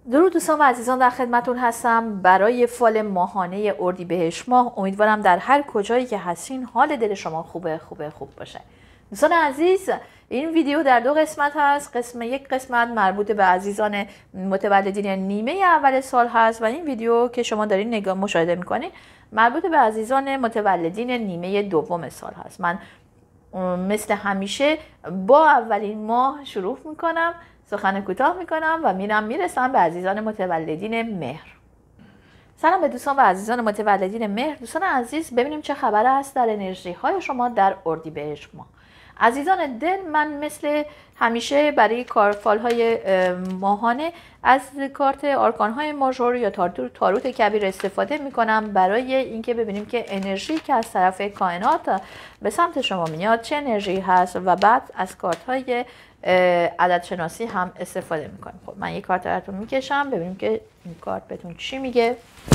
درود دوستان و عزیزان، در خدمتون هستم برای فال ماهانه اردیبهشت ماه. امیدوارم در هر کجایی که هستین حال دل شما خوب باشه. دوستان عزیز، این ویدیو در دو قسمت هست. یک قسمت مربوط به عزیزان متولدین نیمه اول سال هست و این ویدیو که شما دارین مشاهده میکنین مربوط به عزیزان متولدین نیمه دوم سال هست. من مثل همیشه با اولین ماه شروع میکنم، سخن کوتاه میکنم و میرسم به عزیزان متولدین مهر. سلام به دوستان و عزیزان متولدین مهر. دوستان عزیز، ببینیم چه خبر است در انرژی های شما در اردیبهشت ماه. عزیزان دل، من مثل همیشه برای فال های ماهانه از کارت آرکان های ماژور یا تاروت کبیر استفاده میکنم برای اینکه ببینیم که انرژی که از طرف کائنات به سمت شما میاد چه انرژی هست و بعد از کارت های عدد شناسی هم استفاده میکنیم. خب من یک کارت براتون میکشم ببینیم که این کارت بهتون چی میگه.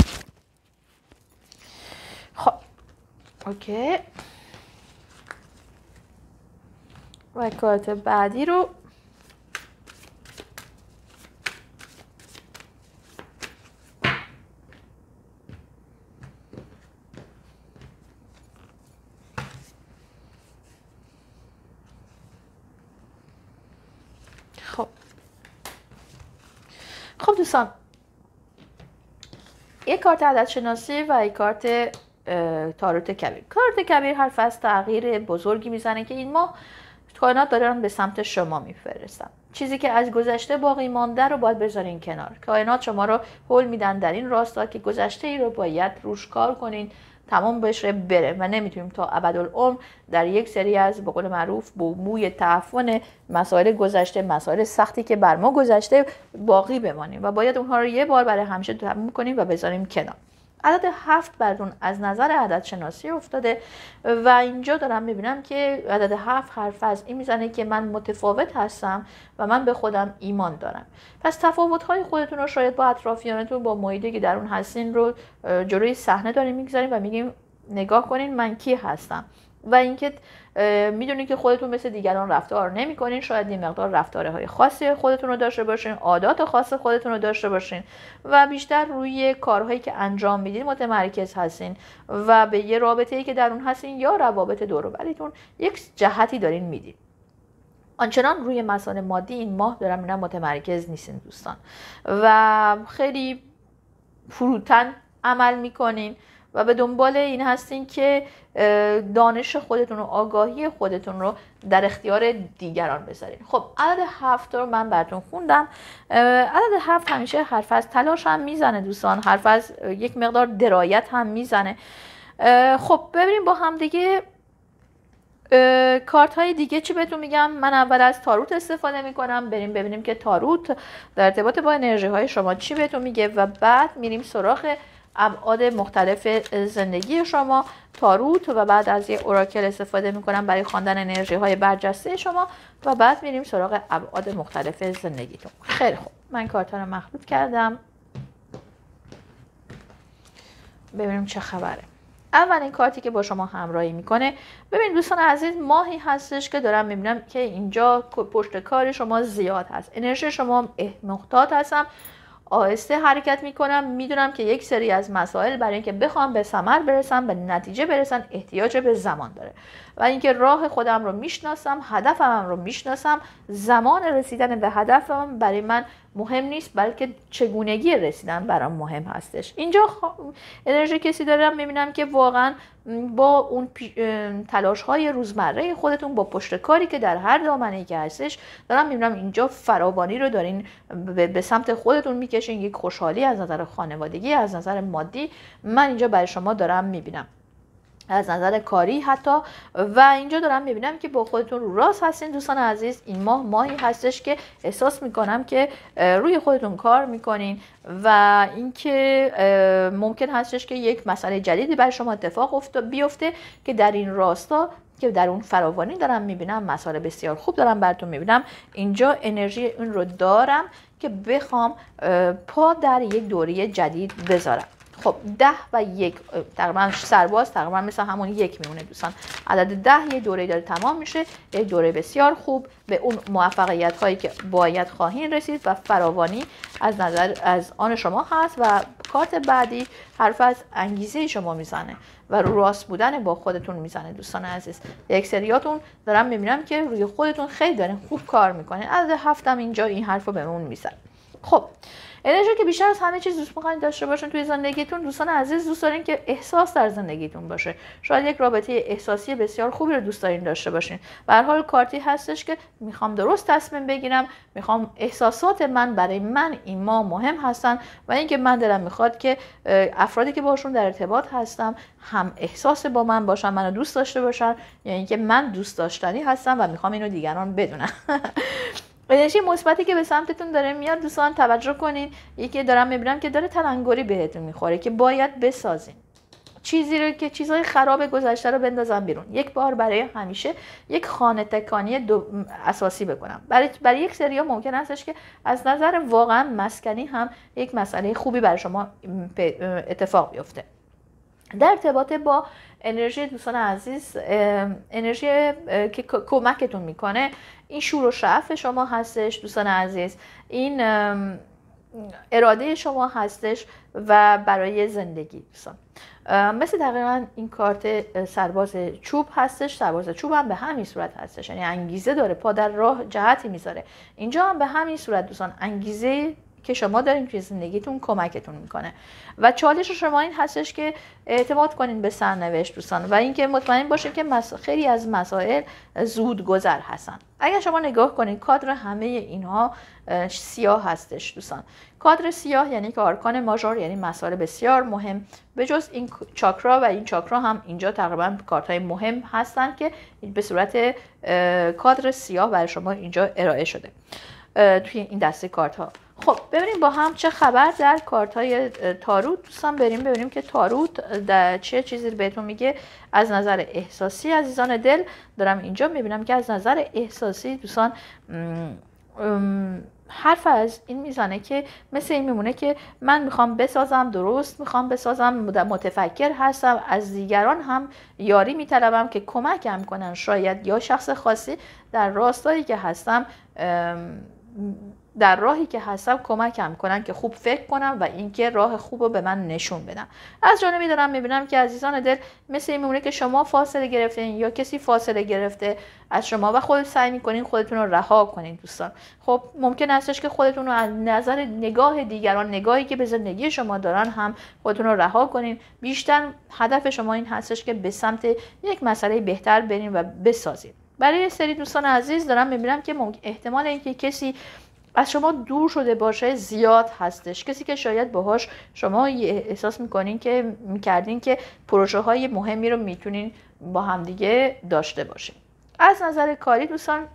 خب اوکی، و کارت بعدی رو خب دوستان، یک کارت عدد شناسی و یک کارت تاروت کبیر. کارت کبیر حرف از تغییر بزرگی میزنه که این ماه کائنات دارن به سمت شما میفرستن. چیزی که از گذشته باقی مانده رو باید بذارین کنار. کائنات شما رو هول میدن در این راستا که گذشته ای رو باید روش کار کنین، تمام بشه بره و نمیتونیم تا ابدالعمر در یک سری از به قول معروف موی تعفن مسائل گذشته، مسائل سختی که بر ما گذشته باقی بمانیم و باید اونها رو یه بار برای همیشه تموم کنیم و بذاریم کنار. عدد 7 براتون از نظر عدد شناسی افتاده و اینجا دارم میبینم که عدد 7 حرف از این میزنه که من متفاوت هستم و من به خودم ایمان دارم. پس تفاوت‌های خودتون رو شاید با اطرافیانتون، با محیطی که در اون هستین رو جلوی صحنه داریم میگذاریم و میگیم نگاه کنین من کی هستم. و اینکه میدونین که خودتون مثل دیگران رفتار نمی‌کنین، شاید این مقدار رفتارهای خاصی خودتون رو داشته باشین، عادات خاص خودتون رو داشته باشین و بیشتر روی کارهایی که انجام میدین متمرکز هستین و به یه رابطه‌ای که در اون هستین یا روابط دور و بریتون یک جهتی دارین میدین. آنچنان روی مسائل مادی این ماه دارم میبینم متمرکز نیستین دوستان و خیلی فروتن عمل میکنین و به دنبال این هستین که دانش خودتون و آگاهی خودتون رو در اختیار دیگران بذارین. خب عدد 7 رو من براتون خوندم. عدد 7 همیشه حرف از تلاش هم میزنه دوستان، حرف از یک مقدار درایت هم میزنه. خب ببینیم با هم دیگه کارت های دیگه چی بهتون میگم. من اول از تاروت استفاده میکنم، بریم ببینیم که تاروت در ارتباط با انرژی های شما چی بهتون میگه و بعد میریم سراغ ابعاد مختلف زندگی شما تاروت و بعد از یه اوراکل استفاده میکنم برای خواندن انرژی های برجسته شما و بعد میریم سراغ ابعاد مختلف زندگیتون. خیلی خوب، من کارت ها رو مخلوط کردم، ببینیم چه خبره. اولین کارتی که با شما همراهی میکنه، ببین دوستان عزیز، ماهی هستش که دارم میبینم که اینجا پشت کار شما زیاد هست، انرژی شما محتاط هستم، آهسته حرکت میکنم، میدونم که یک سری از مسائل برای اینکه بخوام به ثمر برسم، به نتیجه برسن، احتیاج به زمان داره و اینکه راه خودم رو میشناسم، هدفم رو میشناسم، زمان رسیدن به هدفم برای من مهم نیست بلکه چگونگی رسیدن برام مهم هستش. اینجا انرژی کسی دارم میبینم که واقعا با اون تلاش های روزمره خودتون، با پشت کاری که در هر دامنه‌ای که هستش دارم میبینم اینجا فراوانی رو دارین به سمت خودتون میکشین، یک خوشحالی از نظر خانوادگی، از نظر مادی من اینجا برای شما دارم میبینم، از نظر کاری حتی. و اینجا دارم میبینم که با خودتون رو راست هستین دوستان عزیز. این ماه ماهی هستش که احساس میکنم که روی خودتون کار میکنین و اینکه ممکن هستش که یک مسئله جدیدی برای شما اتفاق بیفته که در این راستا که در اون فراوانی دارم میبینم، مسائل بسیار خوب دارم براتون میبینم. اینجا انرژی اون رو دارم که بخوام پا در یک دوره جدید بذارم. خب 10 و 1 تقریبا سرباز تقریبا مثل همون 1 میمونه دوستان. عدد 10 یه دوره داره تمام میشه، یک دوره بسیار خوب به اون موفقیت هایی که باید خواهین رسید و فراوانی از آن شما هست. و کارت بعدی حرف از انگیزه شما میزنه و رو راست بودن با خودتون میزنه دوستان عزیز. یک سریاتون دارم میبینم که روی خودتون خیلی دارین خوب کار میکنین. عدد 7 هم اینجا این حرفو بهمون میزنه. خب انرژی که بیشتر از همه چیز دوست می‌خواید داشته باشین توی زندگیتون دوستان عزیز، دوست دارین که احساس در زندگیتون باشه. شاید یک رابطه احساسی بسیار خوبی رو دوست دارین داشته باشین. به هر حال کارتی هستش که میخوام درست تصمیم بگیرم، میخوام احساسات من برای من این ماه مهم هستن و اینکه من دلم میخواد که افرادی که باشون در ارتباط هستم هم احساس با من باشن، منو دوست داشته باشن، یعنی اینکه من دوست داشتنی هستم و میخوام اینو دیگران بدونن. انرژی مثبتی که به سمتتون داره میاد دوستان توجه کنین. یکی دارم میبینم که داره تلنگری بهتون میخوره که باید بسازین چیزی رو که چیزهای خراب گذشته رو بندازم بیرون، یک بار برای همیشه یک خانه تکانی اساسی بکنم. برای یک سری ها ممکن هستش که از نظر واقعا مسکنی هم یک مسئله خوبی برای شما اتفاق بیفته. در ارتباط با انرژی دوستان عزیز، انرژی که کمکتون میکنه این شور و شعف شما هستش دوستان عزیز، این اراده شما هستش و برای زندگی دوستان. مثل دقیقا این کارت سرباز چوب هستش. سرباز چوب هم به همین صورت هستش، یعنی انگیزه داره، پا در راه جهتی میذاره. اینجا هم به همین صورت دوستان انگیزه که شما دارین توی زندگیتون کمکتون میکنه و چالش شما این هستش که اعتماد کنین به سرنوشت دوستان و اینکه مطمئن باشین که خیلی از مسائل زود گذر هستن. اگر شما نگاه کنین کادر همه اینها سیاه هستش دوستان. کادر سیاه یعنی که آرکان ماژور، یعنی مسائل بسیار مهم. به جز این چاکرا و این چاکرا هم اینجا تقریبا کارت های مهم هستن که به صورت کادر سیاه برای شما اینجا ارائه شده توی این دسته کارت ها. خب ببینیم با هم چه خبر در کارت های تاروت دوستان. بریم ببینیم که تاروت در چه چیزی بهتون میگه از نظر احساسی. عزیزان دل دارم اینجا میبینم که از نظر احساسی دوستان حرف از این میزنه که مثل این میمونه که من میخوام بسازم، درست میخوام بسازم، متفکر هستم، از دیگران هم یاری میطلبم که کمکم کنن، شاید یا شخص خاصی در راستایی که هستم در راهی که هستم کمکم کنن که خوب فکر کنم و اینکه راه خوب رو به من نشون بدن. از جانبی دارم میبینم که عزیزان دل مثل این میمونه که شما فاصله گرفتین یا کسی فاصله گرفته از شما و خودت سعی میکنین خودتون رو رها کنین دوستان. خب ممکن هستش که خودتون رو از نظر نگاه دیگران، نگاهی که به زندگی شما دارن هم خودتون رو رها کنین. بیشتر هدف شما این هستش که به سمت یک مسئله بهتر برین و بسازین. برای سری دوستان عزیز دارم میبینم که احتمال اینکه کسی از شما دور شده باشه زیاد هستش، کسی که شاید باهاش شما احساس میکنین که میکردین که پروژه های مهمی رو میتونین با همدیگه داشته باشین. از نظر کاری دوستان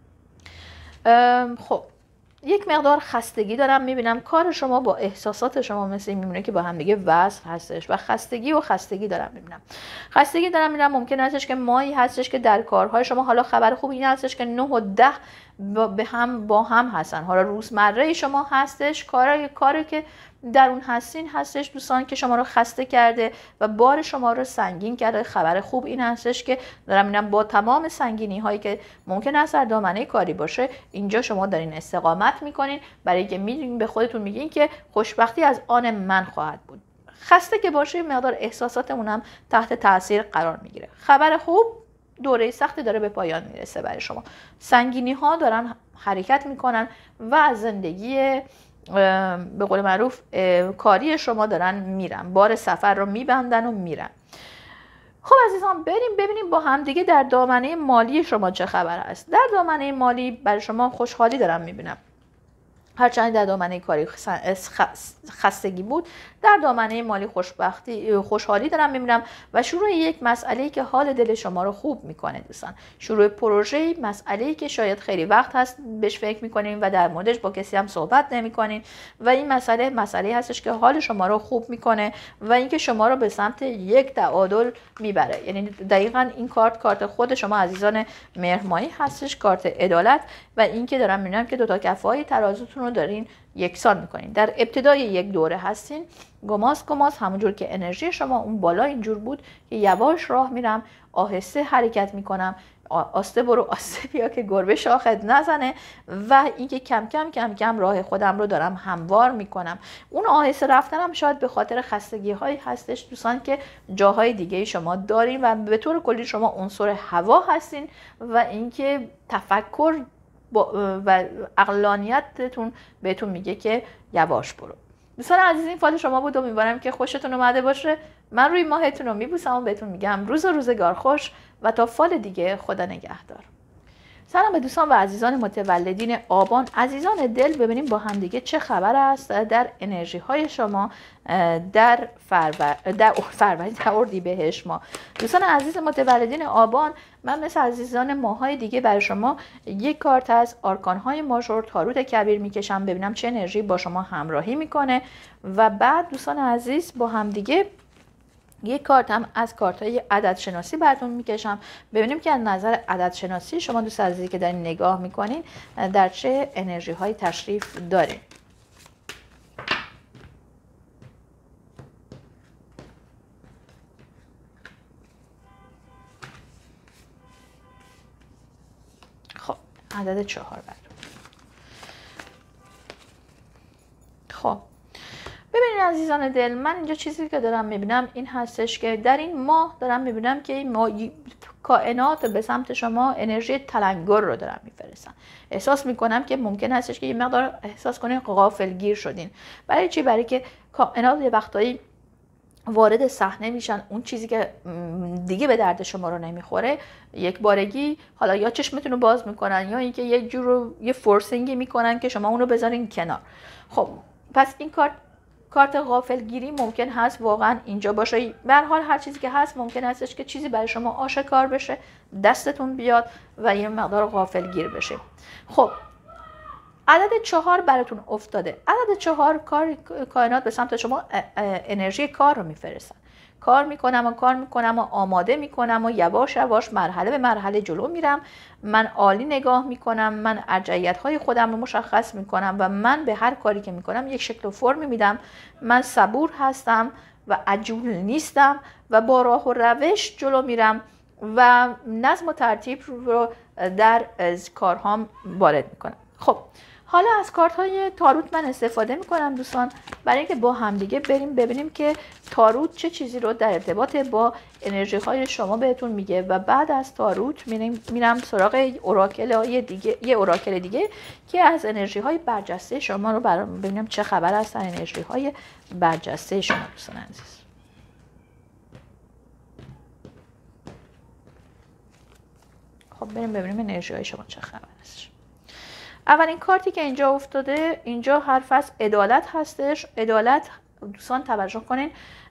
خب یک مقدار خستگی دارم میبینم. کار شما با احساسات شما مثل این میمونه که با هم دیگه وصل هستش و خستگی دارم میبینم. خستگی دارم میبینم. ممکن هستش که ماهی هستش که در کارهای شما، حالا خبر خوب این هستش که 9 و 10 با هم هستن. حالا روزمره شما هستش، کاری که در اون هستین هستش دوستان که شما رو خسته کرده و بار شما رو سنگین کرده. خبر خوب این هستش که دارم میبینم با تمام سنگینی هایی که ممکن است در دامنه کاری باشه اینجا شما دارین استقامت میکنین، برای اینکه میدونین به خودتون میگین که خوشبختی از آن من خواهد بود. خسته که باشه مقدار احساساتمون هم تحت تاثیر قرار میگیره. خبر خوب دوره سختی داره به پایان میرسه برای شما. سنگینی ها دارن حرکت میکنن و از زندگی به قول معروف کاری شما دارن میرن، بار سفر رو میبندن و میرن. خب عزیزان بریم ببینیم با هم دیگه در دامنه مالی شما چه خبر است. در دامنه مالی برای شما خوشحالی دارم میبینم. هرچند در دامنه کاری خستگی بود، در دامنه مالی خوشحالی دارم میبینم و شروع یک مسئله‌ای که حال دل شما رو خوب میکنه دوستان. شروع پروژه، مسئله‌ای که شاید خیلی وقت هست بهش فکر میکنین و در موردش با کسی هم صحبت نمیکنین و این مسئله هستش که حال شما رو خوب میکنه و اینکه شما رو به سمت یک تعادل میبره. یعنی دقیقاً این کارت خود شما عزیزان مهرمایی هستش، کارت عدالت و اینکه دارم میبینم که دو تا کفه‌های ترازوتون رو دارین یکسان میکنین. در ابتدای یک دوره هستین، گماس همونجور که انرژی شما اون بالا اینجور بود که یواش راه میرم، آهسته حرکت میکنم، آسته برو آسته بیا که گربه شاخت نزنه، و اینکه کم کم راه خودم رو دارم هموار میکنم. اون آهسته رفتنم شاید به خاطر خستگی هایی هستش دوستان که جاهای دیگه شما دارین و به طور کلی شما عنصر هوا هستین و اینکه تفکر و عقلانیتتون بهتون میگه که یواش برو. دوستان عزیز، این فال شما بود، امیدوارم که خوشتون اومده باشه. من روی ماهتون رو میبوسم و بهتون میگم روز و روزگار خوش و تا فال دیگه خدا نگهدار. سلام به دوستان و عزیزان متولدین آبان. عزیزان دل، ببینیم با هم دیگه چه خبر است در انرژی های شما در اردیبهشت ماه. دوستان عزیز متولدین آبان، من مثل عزیزان ماهای دیگه برای شما یک کارت از آرکان های ماژور تاروت کبیر میکشم ببینم چه انرژی با شما همراهی میکنه و بعد دوستان عزیز با هم دیگه یک کارت هم از کارت های عدد شناسی براتون میکشم ببینیم که از نظر عدد شناسی شما دوست عزیزی که دارین نگاه میکنین در چه انرژی های تشریف دارین. خب عدد 4 براتون. خب ببینید عزیزان دل، من اینجا چیزی که دارم میبینم این هستش که در این ماه دارم میبینم که کائنات به سمت شما انرژی تلنگر رو دارم میفرستن. احساس میکنم که ممکن هستش که یه مقدار احساس کنین غافلگیر شدین. برای چی؟ برای که کائنات یه وقتایی وارد صحنه میشن، اون چیزی که دیگه به درد شما رو نمیخوره یک بارگی حالا یا چشمتون رو باز میکنن یا اینکه یک جور یه فورسینگی میکنن که شما اون رو بذارین کنار. خب پس این کارت غافلگیری ممکن هست واقعا اینجا باشه. به هر حال هر چیزی که هست ممکن هستش که چیزی برای شما آشکار بشه، دستتون بیاد و یه مقدار غافلگیر بشه. خب عدد 4 براتون افتاده. عدد 4 کائنات به سمت شما انرژی کار رو میفرستن. کار میکنم و آماده میکنم و یواش یواش مرحله به مرحله جلو میرم. من عالی نگاه میکنم، من ارجحیت های خودم رو مشخص میکنم و من به هر کاری که میکنم یک شکل و فرمی میدم. من صبور هستم و عجول نیستم و با راه و روش جلو میرم و نظم و ترتیب رو در کارهام وارد میکنم. خب حالا از کارت های تاروت من استفاده میکنم دوستان برای اینکه با همدیگه بریم ببینیم که تاروت چه چیزی رو در ارتباط با انرژی های شما بهتون میگه و بعد از تاروت میرم سراغ اوراکل های دیگه، یه اوراکل دیگه که از انرژی های برجسته شما رو ببینیم چه خبر هستن انرژی های برجسته شما دوستان عزیز. خب بریم ببینیم انرژی های شما چه خبر هست. اولین کارتی که اینجا افتاده، اینجا حرف از عدالت هستش. عدالت دوستان توجه کنین،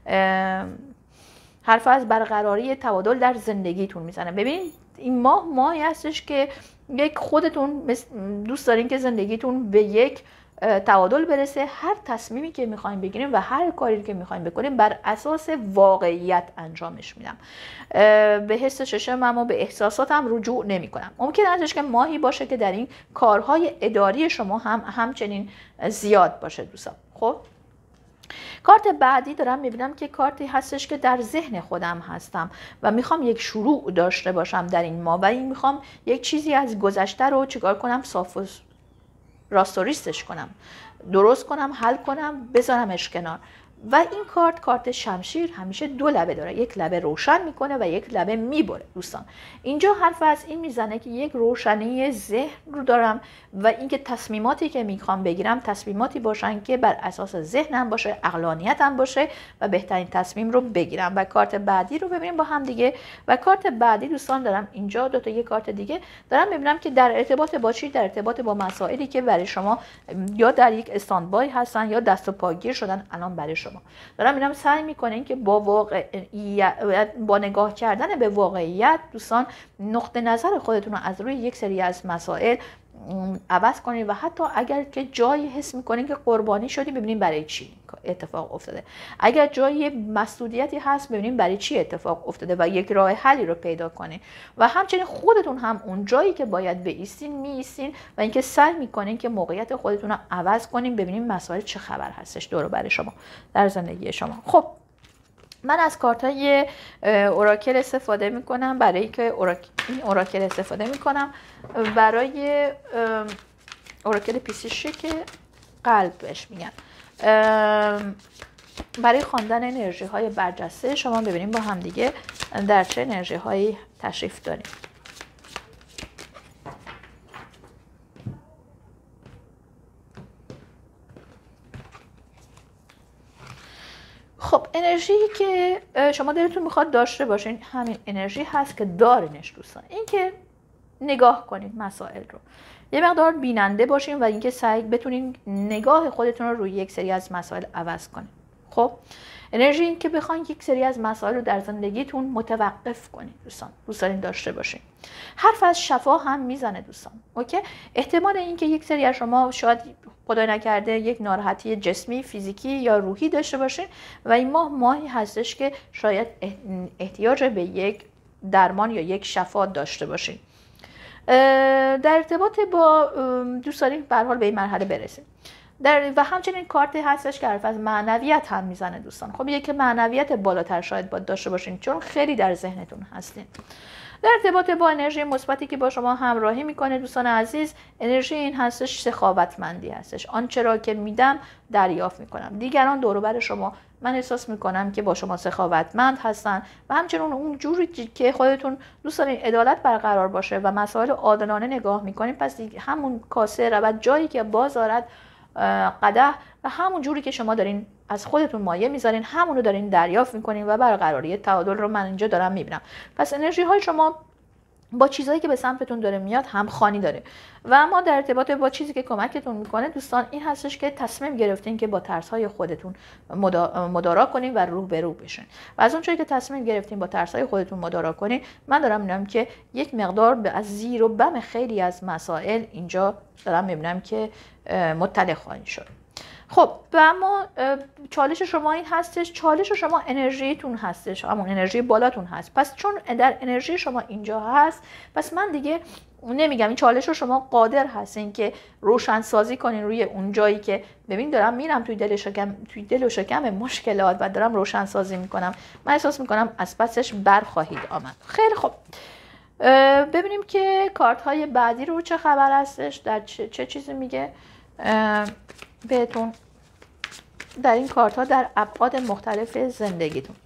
حرف از برقراری تعادل در زندگیتون میزنه. ببینید این ماهی هستش که یک خودتون دوست دارین که زندگیتون به یک تعادل برسه. هر تصمیمی که میخواین بگیریم و هر کاری که میخواین بکنیم بر اساس واقعیت انجامش میدم. به حس ششمم و به احساساتم رجوع نمی کنم. ممکن هستش که ماهی باشه که در این کارهای اداری شما همچنین زیاد باشه دوستان. خب کارت بعدی دارم میبینم که کارتی هستش که در ذهن خودم هستم و میخوام یک شروع داشته باشم در این ماه و این میخوام یک چیزی از گذشته رو چیکار کنم، صاف و راستوریستش کنم، درست کنم، حل کنم، بذارمش کنار. و این کارت شمشیر همیشه دو لبه داره، یک لبه روشن میکنه و یک لبه میبره دوستان. اینجا حرف از این میزنه که یک روشنی ذهن رو دارم و اینکه تصمیماتی که میخوام بگیرم تصمیماتی باشن که بر اساس ذهنم باشه، عقلانیتم باشه و بهترین تصمیم رو بگیرم. و کارت بعدی رو ببینیم با هم دیگه. و کارت بعدی دوستان دارم اینجا دو تا یک کارت دیگه دارم میبینم که در ارتباط با چی؟ در ارتباط با مسائلی که برای شما یا در یک استاندبای هستن یا دست و پاگیر شدن الان برای شما. دارم میرم سعی میکنین که با نگاه کردن به واقعیت دوستان نقطه نظر خودتون رو از روی یک سری از مسائل عوض کنید و حتی اگر که جایی حس میکنین که قربانی شدی ببینید برای چی اتفاق افتاده. اگر جایی مسئولیتی هست ببینید برای چی اتفاق افتاده و یک راه حلی رو پیدا کنین و همچنین خودتون هم اون جایی که باید بایستین میایستین و اینکه سعی میکنین که موقعیت خودتون رو عوض کنین ببینید مسائل چه خبر هستش دور و بر شما در زندگی شما. خب من از کارت‌های اوراکل استفاده میکنم برای که این اوراکل استفاده میکنم برای اوراکل پیسیشک قلب بهش میگن، برای خواندن انرژی های برجسته شما. ببینیم با هم دیگه در چه انرژی هایی تشریف داریم. خب انرژی که شما دلتون میخواد داشته باشین همین انرژی هست که دارینش دوستان. این که نگاه کنید مسائل رو، یه مقدار بیننده باشین و اینکه سعی بتونین نگاه خودتون رو روی یک سری از مسائل عوض کنید. خب انرژی این که بخواین یک سری از مسائل رو در زندگیتون متوقف کنید دوستان، دوست دارین داشته باشین. حرف از شفا هم میزنه دوستان. اوکی، احتمال اینکه یک سری از شما شاید خدای نکرده یک ناراحتی جسمی، فیزیکی یا روحی داشته باشین و این ماهی هستش که شاید احتیاج به یک درمان یا یک شفا داشته باشین. در ارتباط با دوست دارین به هر حال به این مرحله برسین. و همچنین کارت هستش که حرف از معنویت هم میزنه دوستان. خب یک معنویت بالاتر شاید باید داشته باشین چون خیلی در ذهنتون هستین. در ارتباط با انرژی مثبتی که با شما همراهی میکنه دوستان عزیز، انرژی این هستش سخاوتمندی هستش. آنچه را که میدم دریافت میکنم. دیگران دور و بر شما من احساس میکنم که با شما سخاوتمند هستن و همچنین اون جوری که خودتون دوست دارین عدالت برقرار باشه و مسائل عادلانه نگاه میکنین، پس همون کاسه رود جایی که باز دارد قدح و همون جوری که شما دارین از خودتون مایه میذارین همون رو دارین دریافت میکنین و برقراری تعادل رو من اینجا دارم میبینم. پس انرژی های شما با چیزایی که به سمتتون داره میاد همخوانی داره و اما در ارتباط با چیزی که کمکتون میکنه دوستان این هستش که تصمیم گرفتین که با ترس‌های خودتون مدارا کنین و رو به رو بشین و از اونجایی که تصمیم گرفتین با ترس‌های خودتون مدارا کنین، من دارم میبینم که یک مقدار از زیر و بم خیلی از مسائل اینجا دارم میبینم که مطلع خواهید شد. خب و اما چالش شما این هستش، چالش شما انرژیتون هستش، همون انرژی بالاتون هست. پس چون در انرژی شما اینجا هست، پس من دیگه نمیگم این چالش رو شما قادر هستین که روشن سازی کنین روی اون جایی که ببین دارم میرم توی دل و شکم مشکلات و دارم روشن سازی میکنم. من احساس میکنم از پسش برخواهید آمد. خیلی خب ببینیم که کارت های بعدی رو چه خبر هستش، در چه چیزی میگه بهتون در این کارت ها در ابعاد مختلف زندگیتون.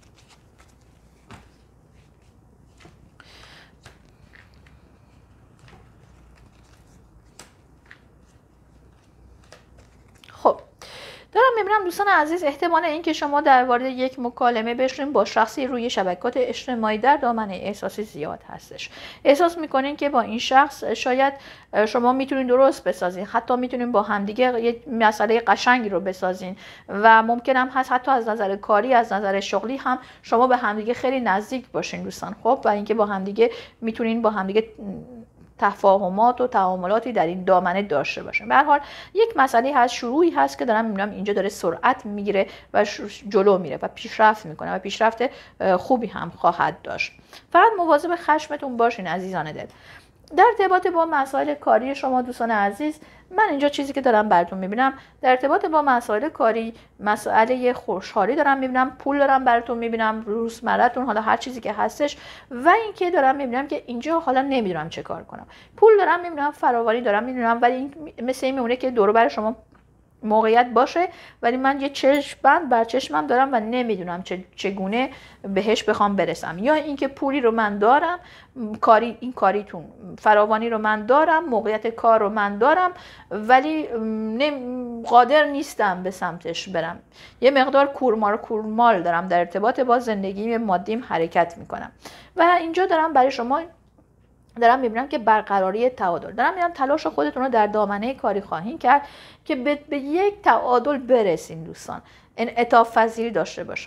خب دارم میبینم دوستان عزیز احتمال این که شما در وارد یک مکالمه بشین با شخصی روی شبکات اجتماعی در دامنه احساسی زیاد هستش. احساس میکنین که با این شخص شاید شما میتونین درست بسازین، حتی میتونین با همدیگه یک مسئله قشنگی رو بسازین و ممکن هم هست حتی از نظر کاری از نظر شغلی هم شما به همدیگه خیلی نزدیک باشین دوستان. خب و اینکه با همدیگه میتونین با همدیگه تفاهمات و تعاملاتی در این دامنه داشته باشن. به هر حال یک مسئله هست، شروعی هست که دارم میبینم اینجا داره سرعت میگیره و جلو میره و پیشرفت میکنه و پیشرفت خوبی هم خواهد داشت. فقط مواظب خشمتون باشین عزیزان دل. در ارتباط با مسائل کاری شما دوستان عزیز، من اینجا چیزی که دارم براتون میبینم در ارتباط با مسائل کاری، مسئله خوشحالی دارم میبینم، پول دارم براتون میبینم، روزمره‌تون، حالا هر چیزی که هستش و اینکه دارم میبینم که اینجا حالا نمیدونم چه کار کنم. پول دارم میبینم، فراوانی دارم میبینم، ولی این مثل این میمونه که دور و بر شما موقعیت باشه ولی من یه چشم بر چشمم دارم و نمیدونم چگونه بهش بخوام برسم. یا اینکه پولی رو من دارم، این کاریتون فراوانی رو من دارم، موقعیت کار رو من دارم ولی قادر نیستم به سمتش برم. یه مقدار کورمال دارم در ارتباط با زندگی مادیم حرکت میکنم و اینجا دارم برای شما دارم میبینم که برقراری تعادل، دارم میبینم تلاش خودتون رو در دامنه کاری خواهید کرد که به یک تعادل برسین دوستان. انعطاف پذیری داشته باشم،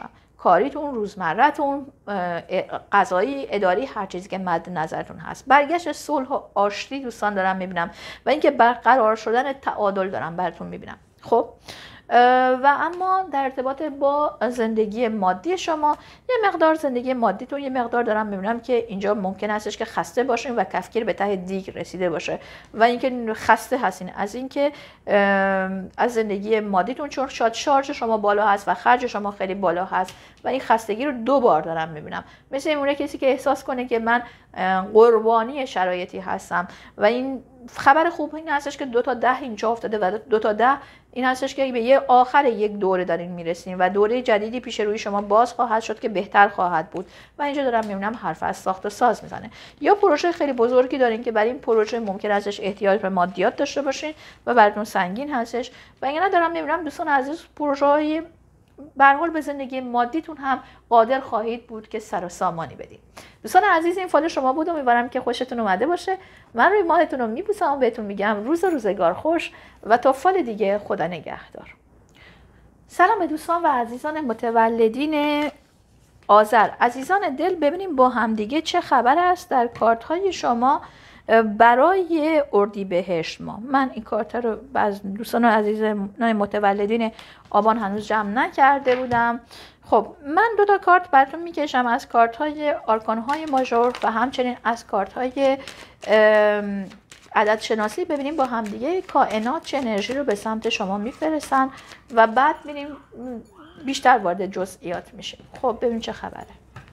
کاریتون، روزمره‌تون، قضایی، اداری، هر چیزی که مد نظرتون هست. برگشت صلح و آشتی دوستان دارم میبینم و اینکه برقرار شدن تعادل دارم براتون میبینم. خب و اما در ارتباط با زندگی مادی شما، یه مقدار زندگی مادیتون یه مقدار دارم میبینم که اینجا ممکن هستش که خسته باشین و کفگیر به ته دیگ رسیده باشه و اینکه خسته هستین از اینکه از زندگی مادیتون، چون شارژ شما بالا هست و خرج شما خیلی بالا هست و این خستگی رو 2 بار دارم میبینم. مثل اون کسی که احساس کنه که من قربانی شرایطی هستم و این خبر خوب این هستش که 2 تا 10 اینجا افتاده و 2 تا 10 این هستش که به یه آخر یک دوره دارین میرسین و دوره جدیدی پیش روی شما باز خواهد شد که بهتر خواهد بود و اینجا دارم میبینم حرف از ساخت و ساز میزنه. یا پروژه خیلی بزرگی دارین که برای این پروژه ممکن ازش احتیاج به مادیات داشته باشین و براتون سنگین هستش و اینا دارم میبینم دوستان عزیز پروژه‌های به هر حال به زندگی مادیتون هم قادر خواهید بود که سر و سامانی بدید. دوستان عزیز این فال شما بود، امیدوارم که خوشتون اومده باشه. من روی ماهتون رو میبوسم و بهتون میگم روز روزگار خوش و تا فال دیگه خدا نگهدار. سلام به دوستان و عزیزان متولدین آذر. عزیزان دل، ببینیم با همدیگه چه خبر است در کارت های شما برای اردیبهشت ماه. من این کارت رو از دوستان عزیزان متولدین آبان هنوز جمع نکرده بودم. خب من 2 تا کارت براتون میکشم از کارت های آرکان های ماژور و همچنین از کارت های عدد شناسی. ببینیم با همدیگه کائنات چه انرژی رو به سمت شما میفرستن و بعد میریم بیشتر وارد جزئیات میشه. خب ببینیم چه خبره.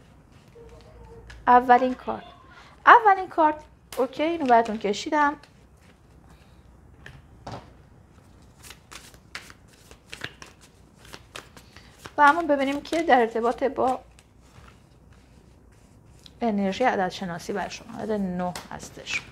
اولین کارت اوکی، اینو براتون کشیدم. و همون ببینیم که در ارتباط با انرژی عدد شناسی بر شما عدد 9 هستش.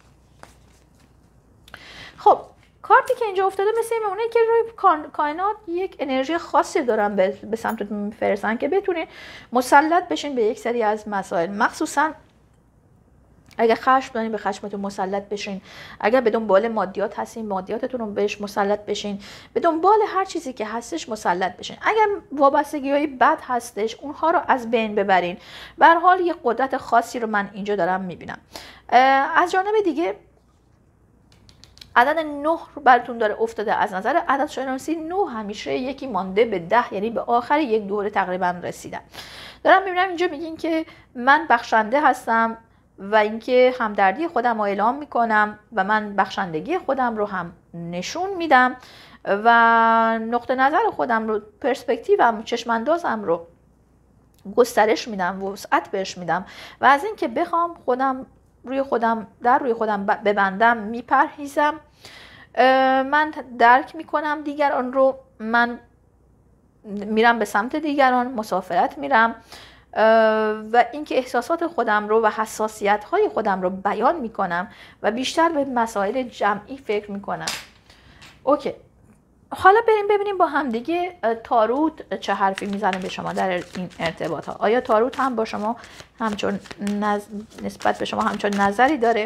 خب کارتی که اینجا افتاده مثل این میمونه که روی کائنات یک انرژی خاصی دارن به سمتتون میفرستن که بتونین مسلط بشین به یک سری از مسائل، مخصوصا اگر خشم دارین به خشمتون مسلط بشین، اگر به دنبال مادیات هستین مادیاتتون رو بهش مسلط بشین، به دنبال هر چیزی که هستش مسلط بشین. اگر وابستگی‌های بد هستش اونها رو از بین ببرین. به هر حال یه قدرت خاصی رو من اینجا دارم میبینم. از جانب دیگه عدد 9 رو براتون داره افتاده. از نظر عدد شناسی 9 همیشه یکی مانده به 10، یعنی به آخر یک دوره تقریبا رسیدن. دارم میبینم اینجا میگین که من بخشنده هستم و اینکه همدردی خودم رو اعلام میکنم و من بخشندگی خودم رو هم نشون میدم و نقطه نظر خودم رو، پرسپکتیوم، چشماندازم رو گسترش میدم، وسعت بهش میدم و از اینکه بخوام خودم روی خودم ببندم میپرهیزم. من درک میکنم دیگران رو، من میرم به سمت دیگران، مسافرت میرم و اینکه احساسات خودم رو و حساسیت های خودم رو بیان میکنم و بیشتر به مسائل جمعی فکر میکنم. اوکی، حالا بریم ببینیم با همدیگه تاروت چه حرفی میزنه به شما در این ارتباط ها. آیا تاروت هم با شما همچون نسبت به شما همچون نظری داره؟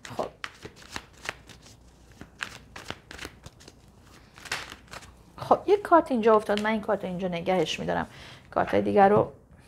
خب یک کارت اینجا افتاد، من این کارت اینجا نگهش میدارم. کارت دیگر رو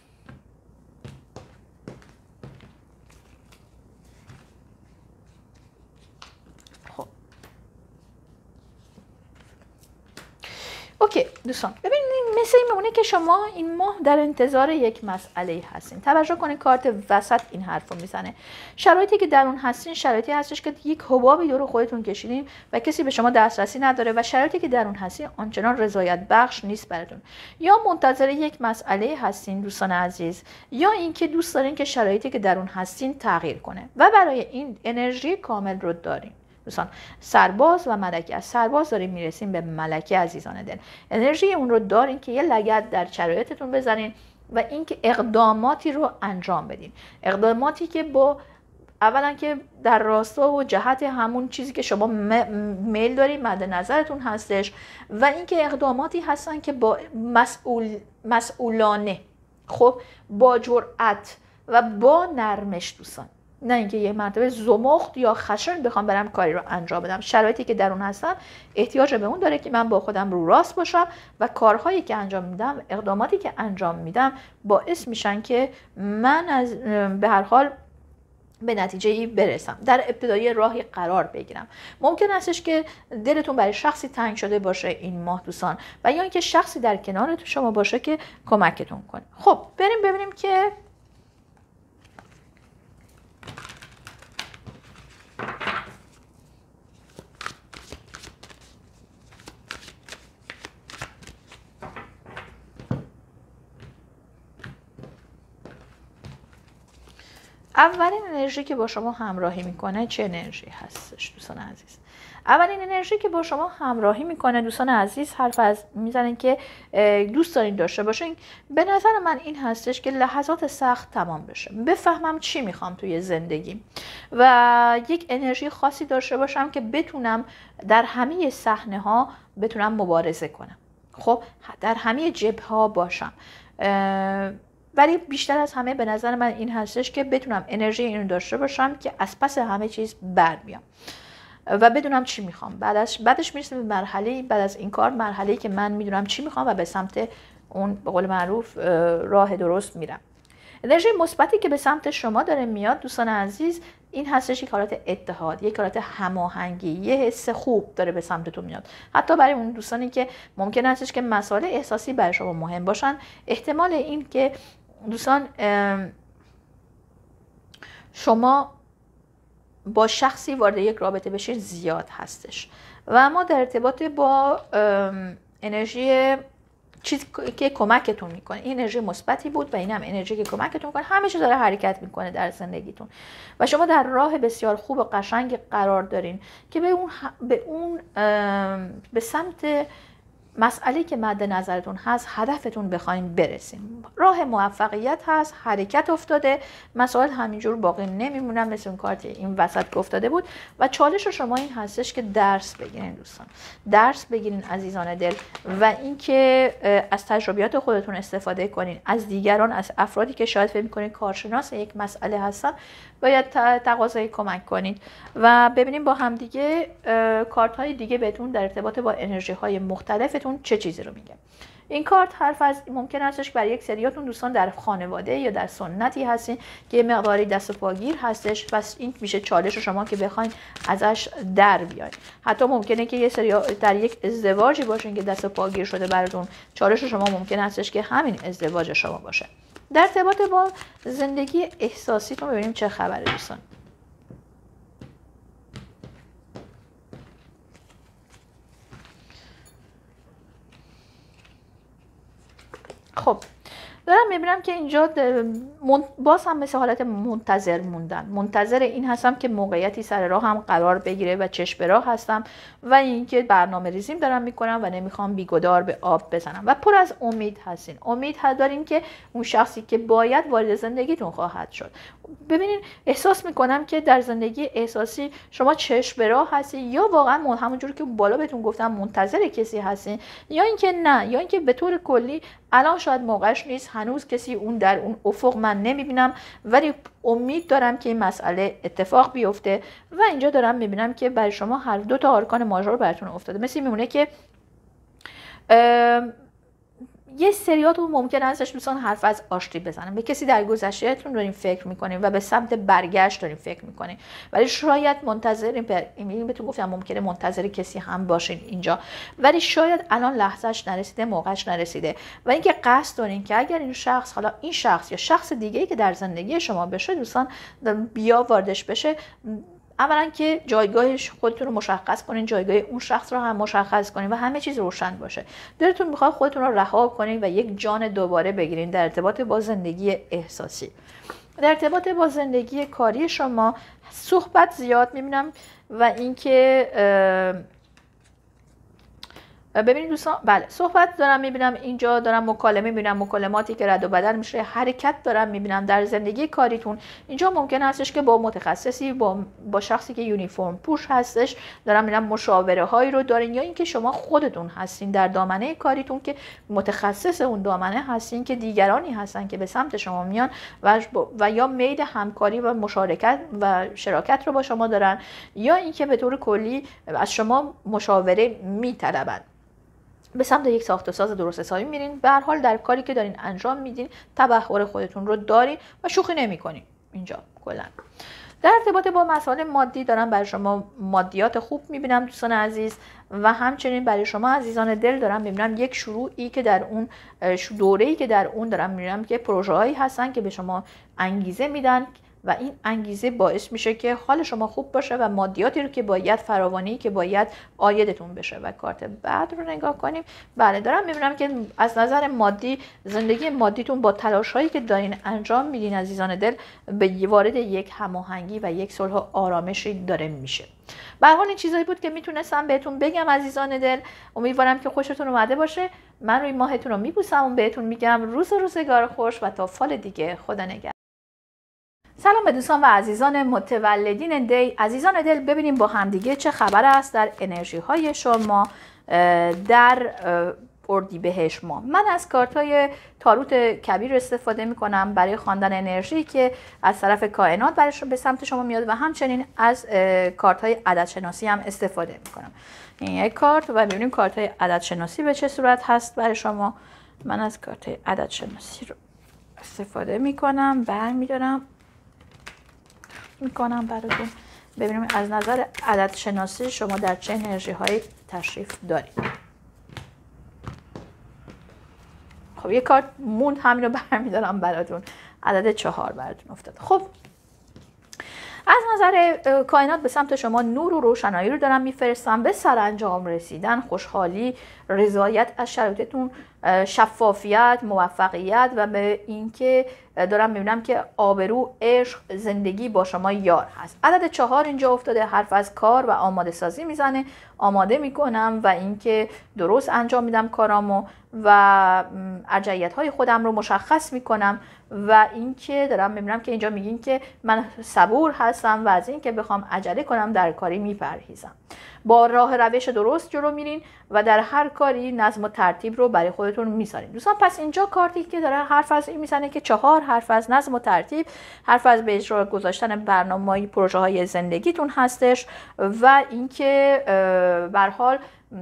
اوکی دوستان، ببینید مثل این میمونه که شما این ماه در انتظار یک مسئله هستین. توجه کنید کارت وسط این حرف رو میزنه. شرایطی که در اون هستین شرایطی هستش که یک حبابی دور خودتون کشیدین و کسی به شما دسترسی نداره و شرایطی که در اون هستین آنچنان رضایت بخش نیست براتون. یا منتظر یک مسئله هستین دوستان عزیز، یا اینکه دوست دارین که شرایطی که در اون هستین تغییر کنه و برای این انرژی کامل رو دارین. دوستان سرباز و ملکه، از سرباز داریم میرسیم به ملکه عزیزان دل. انرژی اون رو دارین که یه لگد در شرایطتون بزنین و اینکه اقداماتی رو انجام بدین. اقداماتی که با اولا که در راستا و جهت همون چیزی که شما میل دارین مد نظرتون هستش و اینکه اقداماتی هستن که با مسئولانه، خب با جرأت و با نرمش دوستان نه اینکه یه مرتبه زمخت یا خشن بخوام برم کاری رو انجام بدم. شرایطی که در اون هستم احتیاج به اون داره که من با خودم رو راست باشم و کارهایی که انجام میدم، اقداماتی که انجام میدم باعث میشن که من از به هر حال به نتیجه‌ای برسم، در ابتدای راهی قرار بگیرم. ممکن استش که دلتون برای شخصی تنگ شده باشه این ماه دوستان، و یا اینکه شخصی در کنار شما باشه که کمکتون کنه. خب بریم ببینیم که اولین انرژی که با شما همراهی میکنه چه انرژی هستش دوستان عزیز؟ اولین انرژی که با شما همراهی میکنه دوستان عزیز، حرف از میزنین که دوست دارین داشته باشین. به نظر من این هستش که لحظات سخت تمام بشه، بفهمم چی میخوام توی زندگی و یک انرژی خاصی داشته باشم که بتونم در همه صحنه ها بتونم مبارزه کنم. خب در همه جبهه ها باشم، ولی بیشتر از همه به نظر من این هستش که بتونم انرژی اینو داشته باشم که از پس همه چیز بر بیام و بدونم چی میخوام. بعدش میرسیم به مرحله، بعد از این کار مرحله‌ای که من میدونم چی میخوام و به سمت اون به قول معروف راه درست میرم. انرژی مثبتی که به سمت شما داره میاد دوستان عزیز این هستش یک حالت اتحاد، یک حالت هماهنگی، یه حس خوب داره به سمتتون میاد. حتی برای اون دوستانی که ممکن هستش که مسائل احساسی برای شما مهم باشن، احتمال این که دوستان شما با شخصی وارد یک رابطه بشین زیاد هستش و اما در ارتباط با انرژی چیزی که کمکتون میکنه، این انرژی مثبتی بود و این هم انرژی که کمکتون میکنه، همه چیز داره حرکت میکنه در زندگیتون و شما در راه بسیار خوب و قشنگ قرار دارین که به سمت مسئله که مد نظرتون هست، هدفتون بخواین برسین. راه موفقیت هست، حرکت افتاده، مسائل همینجور باقی نمیمونن مثل اون کارتی این وسط که افتاده بود و چالش شما این هستش که درس بگیرین دوستان، درس بگیرین عزیزان دل و اینکه از تجربیات خودتون استفاده کنین، از دیگران، از افرادی که شاید فکر می‌کنین کارشناس یک مسئله هستن باید تقاضای کمک کنید و ببینیم با هم دیگه کارت‌های دیگه بهتون در ارتباط با انرژی‌های مختلفتون چه چیزی رو میگه. این کارت حرف از ممکن هستش برای یک سریاتون دوستان در خانواده یا در سنتی هستین که مقداری دست و پاگیر هستش، پس این میشه چالش شما که بخواید ازش در بیاین. حتی ممکنه که یه سری در یک ازدواجی باشین که دست و پاگیر شده براتون، چالش شما ممکن هستش که همین ازدواج شما باشه. در ارتباط با زندگی احساسیتون ببینیم چه خبره دوستان. خب دارم میبینم که اینجا باز هم مثل حالت منتظر موندن، منتظر این هستم که موقعیتی سر راه هم قرار بگیره و چشم به راه هستم و اینکه برنامه ریزیم دارم میکنم و نمیخوام بیگدار به آب بزنم و پر از امید هستین. امید دارین که اون شخصی که باید وارد زندگیتون خواهد شد. ببینین احساس میکنم که در زندگی احساسی شما چشم به راه هستین یا واقعا همونجوری که بالا بهتون گفتم منتظر کسی هستین، یا اینکه نه، یا اینکه به طور کلی الان شاید موقعش نیست، هنوز کسی اون در اون افق من نمیبینم ولی امید دارم که این مسئله اتفاق بیفته و اینجا دارم میبینم که برای شما هر دو تا آرکان ماژور براتون افتاده. مثل میمونه که یه سریاتون ممکن هستش دوستان حرف از آشتی بزنن، به کسی در گذشتهتون دارین فکر میکنین و به سمت برگشت دارین فکر میکنین ولی شاید منتظرین، بهتون گفتم ممکنه منتظر کسی هم باشین اینجا ولی شاید الان لحظهش نرسیده، موقعش نرسیده و اینکه قصد دارین که اگر این شخص، حالا این شخص یا شخص دیگه‌ای که در زندگی شما بشه دوستان بیا واردش بشه، اولا که جایگاهش خودتون رو مشخص کنین، جایگاه اون شخص رو هم مشخص کنین و همه چیز روشن باشه. دلتون میخواد خودتون رو رها کنین و یک جان دوباره بگیرین در ارتباط با زندگی احساسی. در ارتباط با زندگی کاری شما صحبت زیاد میبینم و اینکه ببینید دوستان، بله صحبت دارم میبینم اینجا، دارم مکالمه میبینم، مکالماتی که رد و بدل میشه، حرکت دارم میبینم در زندگی کاریتون. اینجا ممکن هستش که با متخصصی، با شخصی که یونیفرم پوش هستش دارم میبینم مشاوره هایی رو دارین، یا اینکه شما خودتون هستین در دامنه کاریتون که متخصص اون دامنه هستین که دیگرانی هستن که به سمت شما میان و یا میل همکاری و مشارکت و شراکت رو با شما دارن، یا اینکه به طور کلی از شما مشاوره میطلبن. به سمت یک ساخت و ساز درست حسابی میرین. به هر حال در کاری که دارین انجام میدین تبحر خودتون رو دارین و شوخی نمیکنین. اینجا کلا در ارتباط با مسائل مادی دارم برای شما مادیات خوب میبینم دوستان عزیز، و همچنین برای شما عزیزان دل دارم میبینم یک شروعی که در اون دوره‌ای که در اون دارم میبینم که پروژه هایی هستن که به شما انگیزه میدن و این انگیزه باعث میشه که حال شما خوب باشه و مادیاتی رو که باید فراوانی که باید عایدتون بشه. و کارت بعد رو نگاه کنیم. بله دارم میبینم که از نظر مادی زندگی مادیتون با تلاش هایی که دارین انجام میدین عزیزان دل به وارد یک هماهنگی و یک صلح و آرامشی داره میشه. به هر حال این چیزایی بود که میتونستم بهتون بگم عزیزان دل. امیدوارم که خوشتون اومده باشه. من روی ماهتون رو میبوسم و بهتون میگم روز و روزگار خوش و تا فال دیگه. خدا نگهدار. سلام به دوستان و عزیزان متولدین دی. عزیزان دل ببینیم با همدیگه چه خبر است در انرژی های شما در اردیبهشت ماه. من از کارت های تاروت کبیر استفاده می کنم برای خواندن انرژی که از طرف کائنات به سمت شما میاد و همچنین از کارت های عدد شناسی هم استفاده می کنم. این یک کارت و ببینیم کارت های عدد شناسی به چه صورت هست برای شما. من از کارت های عدد شناسی رو استفاده می کنم، برمیدارم میکنم براتون ببینیم از نظر عدد شناسی شما در چه انرژی های تشریف دارید. خب یه کارت موند، همین رو برمیدارم براتون. عدد 4 براتون افتاد. خب از نظر کائنات به سمت شما نور و روشنایی رو دارم میفرستم، به سرانجام رسیدن، خوشحالی، رضایت از شرایطتون، شفافیت، موفقیت و به اینکه دارم میبینم که آبرو، عشق، زندگی با شما یار هست. عدد 4 اینجا افتاده، حرف از کار و آماده سازی میزنه. آماده میکنم و اینکه درست انجام میدم کارامو و ارجحیت های خودم رو مشخص میکنم و اینکه دارم میبینم که اینجا میگین که من صبور هستم و از اینکه بخوام عجله کنم در کاری میپرهیزم. با راه روش درست جلو میرین و در هر کاری نظم و ترتیب رو برای خودتون میذارین. دوستان پس اینجا کارتی که داره حرف از این میزنه که 4 حرف از نظم و ترتیب، حرف از به اجرا گذاشتن برنامه‌های پروژه های زندگیتون هستش و اینکه به هر حال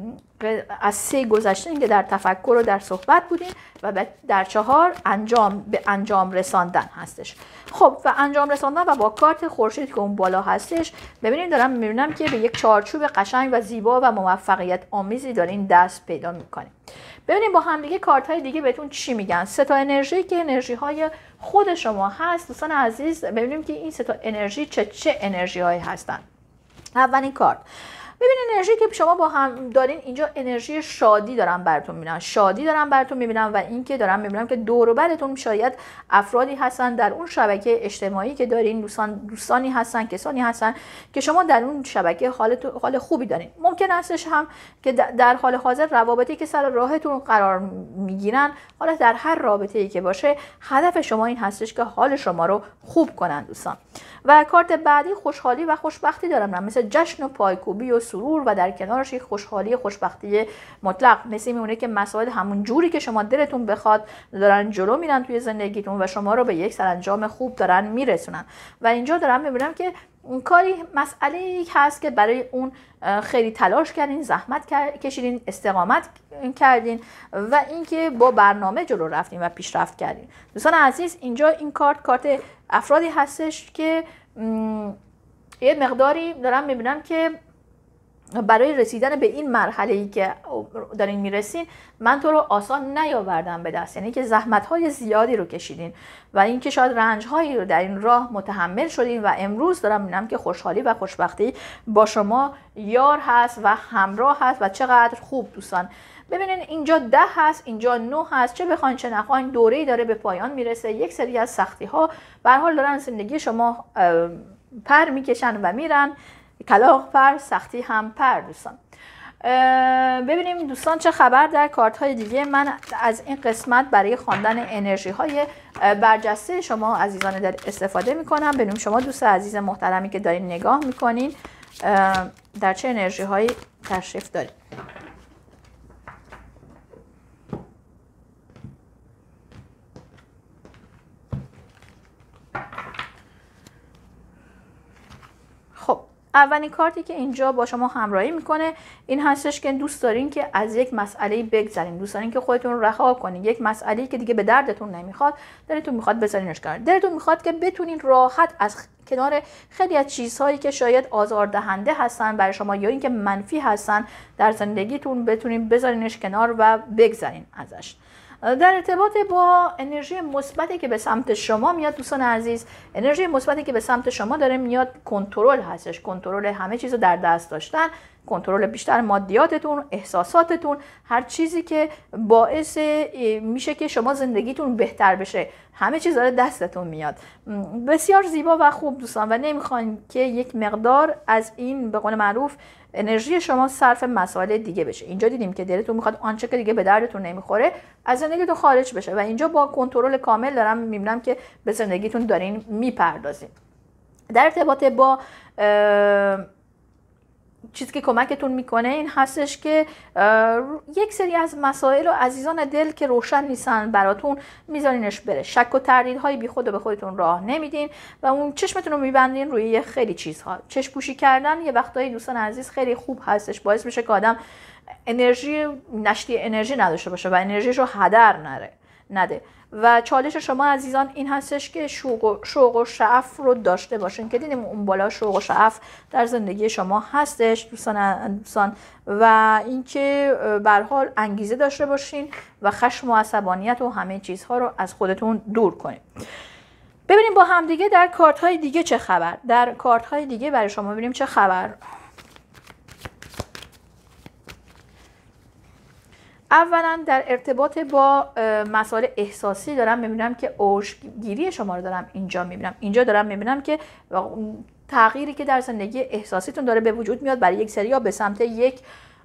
از 3 گذشتین که در تفکر و در صحبت بودین و در 4 به انجام رساندن هستش. خب و انجام رساندن و با کارت خورشید که اون بالا هستش ببینید دارم میبینم که به یک چارچوب قشنگ و زیبا و موفقیت آمیزی دارین دست پیدا میکنین. ببینید با هم دیگه کارت های دیگه بهتون چی میگن. 3 تا انرژی که انرژی های خود شما هست دوستان عزیز. ببینیم که این 3 تا انرژی چه انرژی هایی هستن. اولین کارت ببینید انرژی که شما با هم دارین اینجا انرژی شادی دارم براتون میبینم، شادی دارم براتون میبینم و اینکه دارم میبینم که دور و برتون شاید افرادی هستن در اون شبکه اجتماعی که دارین، دوستانی هستن، کسانی هستن که شما در اون شبکه حال خوبی دارین. ممکن هستش هم که در حال حاضر روابطی که سر راهتون قرار میگیرن، حالا در هر رابطه‌ای که باشه هدف شما این هستش که حال شما رو خوب کنن دوستان. و کارت بعدی خوشحالی و خوشبختی دارم، مثل جشن و پایکوبی و سرور و در کنارش یک خوشبختی مطلق. مثل میمونه که مسائل همون جوری که شما دلتون بخواد دارن جلو میرن توی زندگیتون و شما رو به یک سرانجام خوب دارن میرسونن. و اینجا دارم میبینم که کاری مسئله هست که برای اون خیلی تلاش کردین، زحمت کشیدین، استقامت کردین و اینکه با برنامه جلو رفتین و پیشرفت کردین. دوستان عزیز اینجا این کارت افرادی هستش که یه مقداری دارم میبینم که برای رسیدن به این مرحله‌ای که دارین میرسین من تو رو آسان نیاوردم به دست، یعنی که زحمت‌های زیادی رو کشیدین و اینکه شاید رنج‌هایی رو در این راه متحمل شدین و امروز دارم میبینم که خوشحالی و خوشبختی با شما یار هست و همراه هست و چقدر خوب دوستان. ببینین اینجا 10 هست، اینجا 9 هست، چه بخواین چه نخواین دوره‌ای داره به پایان میرسه. یک سری از سختی‌ها به هر حال دارن زندگی شما پر میکشن و میرن، کلاغ پر، سختی هم پر دوستان. ببینیم دوستان چه خبر در کارت های دیگه. من از این قسمت برای خواندن انرژی های برجسته شما عزیزان در استفاده میکنم. ببینیم شما دوست عزیز محترمی که دارین نگاه میکنین در چه انرژی هایی تشریف دارید. خب اولین کارتی که اینجا با شما همراهی میکنه این هستش که دوست دارین که از یک مسئله بگذرین، دوست دارین که خودتون رو رها کنین، یک مسئله‌ای که دیگه به دردتون نمیخواد، دلتون میخواد بذارینش کنار، دلتون میخواد که بتونین راحت از کنار خیلی از چیزهایی که شاید آزاردهنده هستن برای شما یا اینکه منفی هستن در زندگیتون بتونین بذارینش کنار و بگذرین ازش. در ارتباط با انرژی مثبتی که به سمت شما میاد دوستان عزیز، انرژی مثبتی که به سمت شما داره میاد کنترل هستش، کنترل همه چیز رو در دست داشتن، کنترل بیشتر مادیاتتون، احساساتتون، هر چیزی که باعث میشه که شما زندگیتون بهتر بشه، همه چیز داره دستتون میاد. بسیار زیبا و خوب دوستان و نمیخواین که یک مقدار از این به قول معروف انرژی شما صرف مسائل دیگه بشه. اینجا دیدیم که دلتون میخواد آنچه که دیگه به دردتون نمیخوره از زندگیتون خارج بشه و اینجا با کنترل کامل دارم میبینم که به زندگیتون دارین میپردازین. در ارتباط با چیزی که کمکتون میکنه این هستش که یک سری از مسائل و عزیزان دل که روشن نیستن براتون میذارینش بره، شک و تردیدهای بی خود به خودتون راه نمیدین و اون چشمتون رو میبندین روی خیلی چیزها. چشم پوشی کردن یه وقتایی دوستان عزیز خیلی خوب هستش، باعث میشه که آدم نشتی انرژی نداشته باشه و انرژیش رو هدر نده و چالش شما عزیزان این هستش که شوق و شعف رو داشته باشین که دیدیم اون بالا شوق و شعف در زندگی شما هستش دوستان و اینکه به هر حال انگیزه داشته باشین و خشم و عصبانیت و همه چیزها رو از خودتون دور کنین. ببینیم با هم دیگه در کارت های دیگه چه خبر. در کارت های دیگه برای شما ببینیم چه خبر. اولا در ارتباط با مسائل احساسی دارم میبینم که اوجگیری شما رو دارم اینجا میبینم. اینجا دارم میبینم که تغییری که در زندگی احساسیتون داره به وجود میاد برای یک سری ها به سمت یک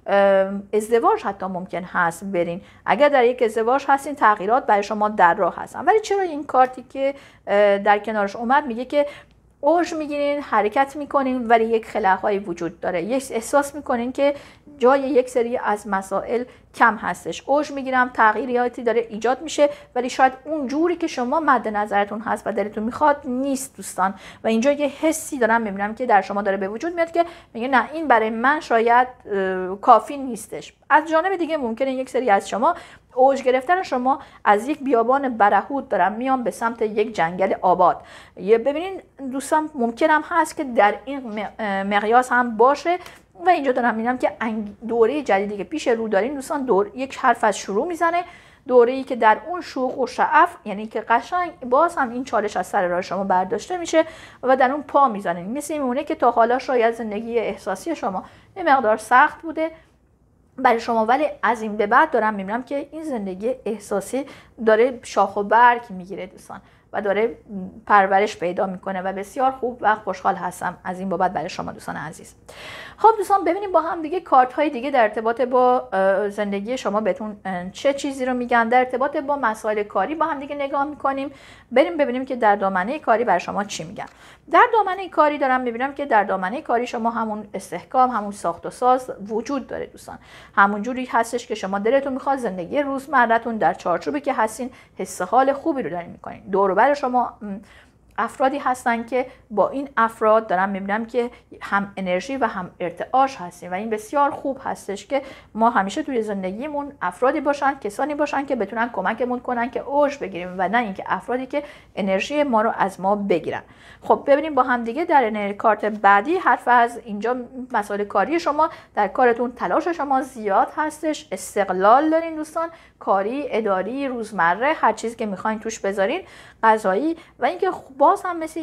ازدواج حتی ممکن هست برین. اگر در یک ازدواج هستین تغییرات برای شما در راه هستن. ولی چرا این کارتی که در کنارش اومد میگه که اوج میگیرین، حرکت میکنین ولی یک خلاهایی وجود داره، یک احساس میکنین که جای یک سری از مسائل کم هستش. اوج میگیرم، تغییراتی داره ایجاد میشه ولی شاید اون جوری که شما مد نظرتون هست و دلتون میخواد نیست دوستان و اینجا یه حسی دارم میبینم که در شما داره به وجود میاد که میگه نه این برای من شاید کافی نیستش. از جانب دیگه ممکنه یک سری از شما اوج گرفتن شما از یک بیابان برهوت دارم میام به سمت یک جنگل آباد. ببینین دوستان ممکنم هست که در این مقیاس هم باشه و اینجا دارم میبینم که دوره جدیدی که پیش رو دارین دوستان یک حرف از شروع میزنه، دوره‌ای که در اون شوق و شعف یعنی که قشنگ باز هم این چالش از سر راه شما برداشته میشه و در اون پا میزنین. مثل میمونه که تا حالا شاید زندگی احساسی شما یه مقدار سخت بوده برای شما ولی از این به بعد دارم میبینم که این زندگی احساسی داره شاخ و برگ میگیره دوستان و داره پرورش پیدا میکنه و بسیار خوب و خوشحال هستم از این بابت برای شما دوستان عزیز. خب دوستان ببینیم با هم دیگه کارت های دیگه در ارتباط با زندگی شما بهتون چه چیزی رو میگن. در ارتباط با مسائل کاری با هم دیگه نگاه میکنیم، بریم ببینیم که در دامنه کاری برای شما چی میگن. در دامنه کاری دارم میبینم که در دامنه کاری شما همون استحکام، همون ساخت و ساز وجود داره دوستان. همون جوری هستش که شما دلتون میخواد زندگی روزمره‌تون در چارچوبی که هستین حس حال خوبی رو دارین میکنین. دور و بر شما افرادی هستن که با این افراد دارم میبینم که هم انرژی و هم ارتعاش هستیم و این بسیار خوب هستش که ما همیشه توی زندگیمون افرادی باشن، کسانی باشن که بتونن کمکمون کنن که اوج بگیریم و نه اینکه افرادی که انرژی ما رو از ما بگیرن. خب ببینیم با هم دیگه در کارت بعدی حرف از اینجا مسائل کاری شما. در کارتون تلاش شما زیاد هستش، استقلال دارین دوستان، کاری، اداری، روزمره، هر چیزی که میخواین توش بذارین، غذایی و اینکه باز هم مثل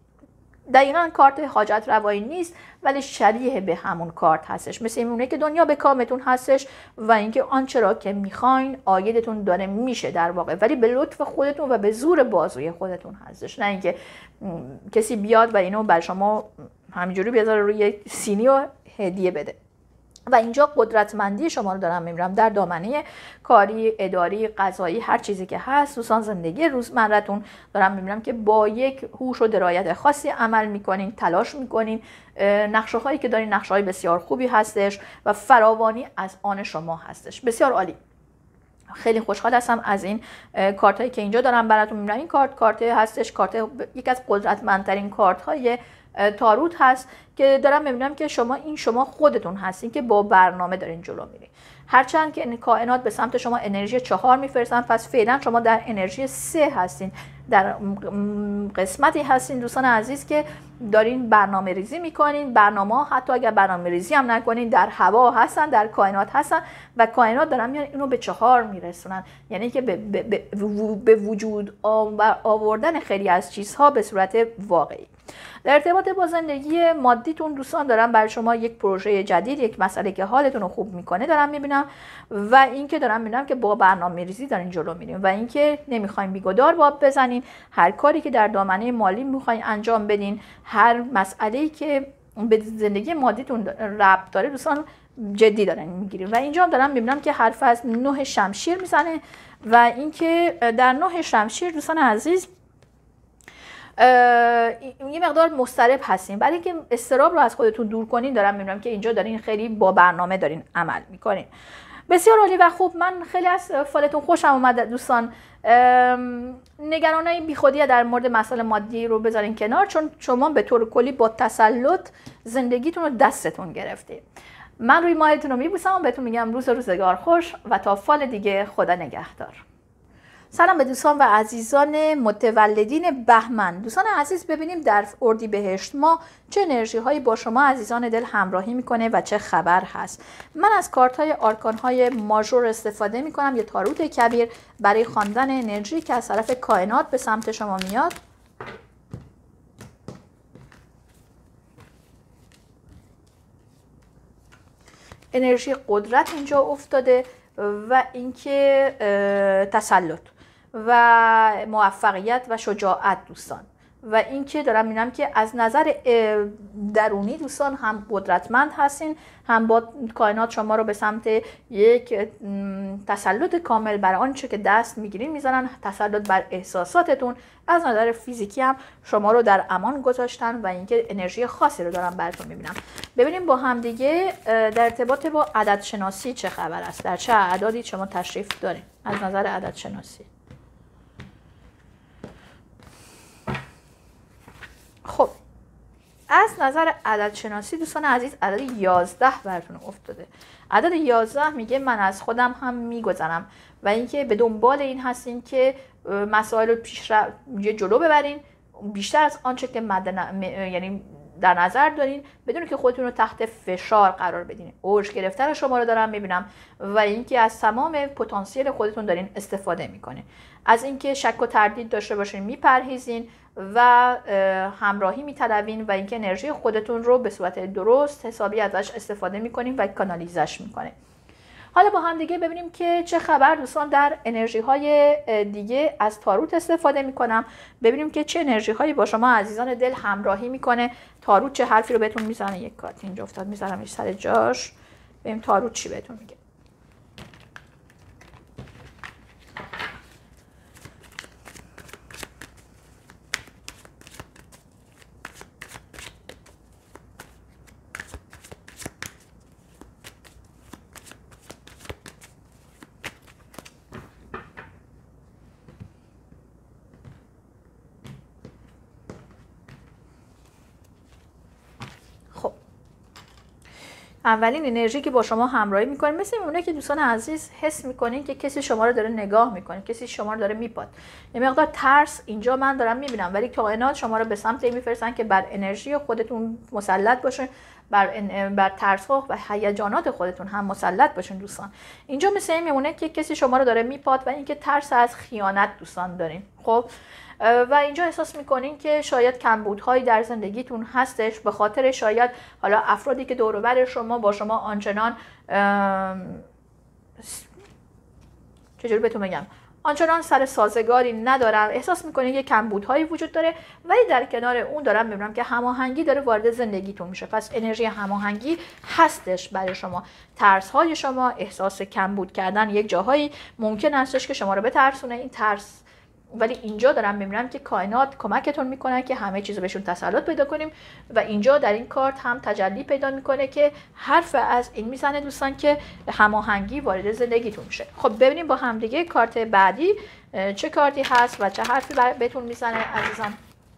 دقیقاً کارت حاجت روایی نیست ولی شبیه به همون کارت هستش، مثل اینه که دنیا به کامتون هستش و اینکه آنچه را که میخواین عایدتون داره میشه در واقع ولی به لطف خودتون و به زور بازوی خودتون هستش، نه اینکه کسی بیاد و اینو بر شما همینجوری بذاره روی سینی و هدیه بده. و اینجا قدرتمندی شما رو دارم میبینم در دامنه کاری، اداری، قضایی، هر چیزی که هست. دوستان زندگی روزمرتون دارم میبینم که با یک هوش و درایت خاصی عمل میکنین، تلاش میکنین، نقشه هایی که دارین نقشه های بسیار خوبی هستش و فراوانی از آن شما هستش. بسیار عالی. خیلی خوشحال هستم از این کارت هایی که اینجا دارم براتون میبینم. این کارت هستش، یکی از قدرتمندترین کارت های تاروت هست که دارم میبینم که شما خودتون هستین که با برنامه دارین جلو میرین. هرچند که کائنات به سمت شما انرژی 4 میفرستن، پس فعلا شما در انرژی 3 هستین، در قسمتی هستین دوستان عزیز که دارین برنامه ریزی میکنین. برنامه ها حتی اگر برنامه ریزی هم نکنین در هوا هستن، در کائنات هستن و کائنات دارن میان اینو به 4 میرسونن، یعنی که به وجود آوردن خیلی از چیزها به صورت واقعی. در ارتباط با زندگی مادیتون دوستان دارم برای شما یک پروژه جدید، یک مسئله که حالتون رو خوب میکنه دارم میبینم و اینکه دارم میبینم که با برنامه‌ریزی دارین جلو میرین و اینکه نمیخواین بیگدار باب بزنین. هر کاری که در دامنه مالی میخواین انجام بدین، هر مسئله‌ای که به زندگی مادیتون ربط داره دوستان جدی دارن میگیرین. و اینجا هم دارم میبینم که حرف از 9 شمشیر میزنه و اینکه در 9 شمشیر دوستان عزیز یه مقدار مضطرب هستین. برای اینکه اضطراب رو از خودتون دور کنین دارم میبینم که اینجا دارین خیلی با برنامه دارین عمل میکنین. بسیار عالی و خوب. من خیلی از فالتون خوشم اومد دوستان. نگرانای بیخودی در مورد مسائل مادی رو بذارین کنار، چون شما به طور کلی با تسلط زندگیتون رو دستتون گرفتید. من روی ماهتون رو میبوسم و بهتون میگم روزگار خوش و تا فال دیگه خدا نگهدار. سلام به دوستان و عزیزان متولدین بهمن. دوستان عزیز ببینیم در اردیبهشت ما چه انرژی هایی با شما عزیزان دل همراهی میکنه و چه خبر هست. من از کارت های آرکان های ماژور استفاده میکنم، یه تاروت کبیر برای خواندن انرژی که از طرف کائنات به سمت شما میاد. انرژی قدرت اینجا افتاده و اینکه تسلط و موفقیت و شجاعت دوستان و اینکه دارم میبینم که از نظر درونی دوستان هم قدرتمند هستین، هم با کائنات شما رو به سمت یک تسلط کامل بر آنچه که دست میگیرین میزنن، تسلط بر احساساتتون. از نظر فیزیکی هم شما رو در امان گذاشتن و اینکه انرژی خاصی رو دارم براتون میبینم. ببینیم با هم دیگه در ارتباط با عدد شناسی چه خبر است، در چه اعدادی شما تشریف دارین از نظر عدد شناسی. خب از نظر عدد شناسی دوستان عزیز عدد 11 براتون افتاده. عدد 11 میگه من از خودم هم میگذرم و اینکه به دنبال این هستین که مسائل رو جلو ببرین بیشتر از آنچه که یعنی در نظر دارین، بدون که خودتون رو تحت فشار قرار بدین. اوج گرفتن شما رو دارم میبینم و اینکه از تمام پتانسیل خودتون دارین استفاده میکنین. از اینکه شک و تردید داشته باشین میپرهیزین و همراهی میطلبین و اینکه انرژی خودتون رو به صورت درست حسابی ازش استفاده میکنین و کانالیزش میکنین. حالا با هم دیگه ببینیم که چه خبر دوستان در انرژی های دیگه از تاروت استفاده میکنم. ببینیم که چه انرژی هایی با شما عزیزان دل همراهی میکنه. تاروت چه حرفی رو بهتون میزنه. یک کارت اینجا افتاد میذارمش سر جاش. ببینیم تاروت چی بهتون میگه. اولین انرژی که با شما همراهی میکنه مثل اونه که دوستان عزیز حس میکنین که کسی شما رو داره نگاه میکنه، کسی شما رو داره میپاد. یه مقدار ترس اینجا من دارم میبینم، ولی کائنات شما رو به سمت این میفرستن که بر انرژی خودتون مسلط باشین، بر ترس ها و هیجانات خودتون هم مسلط باشین دوستان. اینجا مثل این میمونه که کسی شما رو داره میپاد و اینکه ترس از خیانت دوستان دارین. خب و اینجا احساس میکنین که شاید کمبودهایی در زندگیتون هستش، به خاطر شاید حالا افرادی که دور و بر شما با شما آنچنان چجوری بهتون بگم آنچنان سر سازگاری ندارم، احساس میکنید که کمبودهایی وجود داره، ولی در کنار اون دارم میبینم که هماهنگی داره وارد زندگیتون میشه. پس انرژی هماهنگی هستش برای شما. ترس های شما، احساس کمبود کردن یک جاهایی ممکن هستش که شما رو بترسونه، این ترس، ولی اینجا دارم میبینم که کائنات کمکتون میکنه که همه چیز بهشون تسلط پیدا کنیم و اینجا در این کارت هم تجلی پیدا میکنه که حرف از این میزنه دوستان که هماهنگی وارد زندگیتون میشه. خب ببینیم با هم دیگه کارت بعدی چه کارتی هست و چه حرفی بهتون میزنه عزیزان.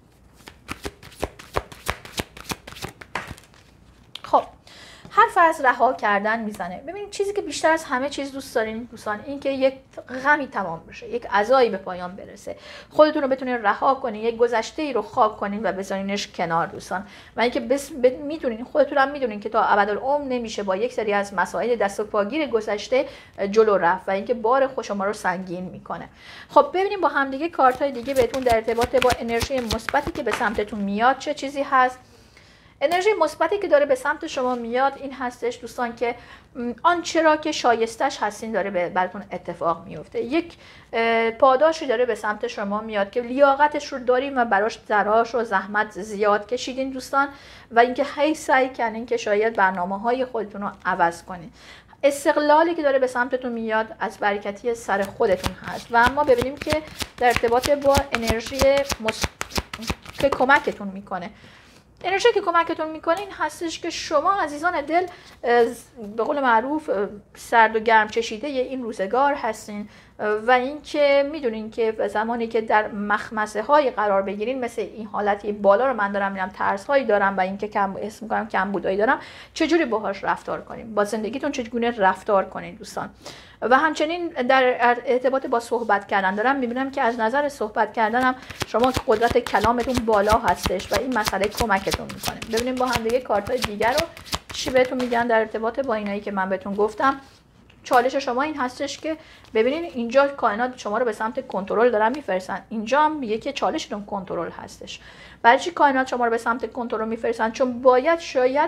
خب حرف از رها کردن میزنه. ببینید چیزی که بیشتر از همه چیز دوست دارین دوستان این که یک غمی تمام بشه، یک عزایی به پایان برسه، خودتون رو بتونین رها کنین، یک گذشته ای رو خاک کنین و بذارینش کنار دوستان. و اینکه میتونین خودتون هم میدونین که تا ابدالعمر نمیشه با یک سری از مسائل دست و پاگیر گذشته جلو رفت و اینکه بار خود شما رو سنگین میکنه. خب ببینیم با هم دیگه کارت‌های دیگه بهتون در ارتباط با انرژی مثبتی که به سمتتون میاد چه چیزی هست. انرژی مثبتی که داره به سمت شما میاد این هستش دوستان که آنچه را که شایستش هستین داره براتون اتفاق میفته. یک پاداشی داره به سمت شما میاد که لیاقتش رو داریم و براش تلاش و زحمت زیاد کشیدین دوستان و اینکه هی سعی کردین که شاید برنامه‌های خودتون رو عوض کنین. استقلالی که داره به سمتتون میاد از برکتی سر خودتون هست. و اما ببینیم که در ارتباط با انرژی که کمکتون میکنه، انرژی که کمکتون میکنه این هستش که شما عزیزان دل به قول معروف سرد و گرم چشیده این روزگار هستین و اینکه میدونین که زمانی که در مخمسه های قرار بگیرین مثل این حالتی بالا رو من دارم میرم، ترس هایی دارم و اینکه اسم میکنم کمبودایی دارم، چجوری باهاش رفتار کنین، با زندگیتون چگونه رفتار کنین دوستان. و همچنین در ارتباط با صحبت کردن دارم میبینم که از نظر صحبت کردنم شما قدرت کلامتون بالا هستش و این مسئله کمکتون میکنه. ببینیم با هم دیگه کارت‌های دیگر رو چی بهتون میگن در ارتباط با اینایی که من بهتون گفتم. چالش شما این هستش که ببینین اینجا کائنات شما رو به سمت کنترل دارن میفرستن، اینجا هم میگه که چالشتون کنترل هستش. برای چی کائنات شما رو به سمت کنترل میفرستن؟ چون باید شاید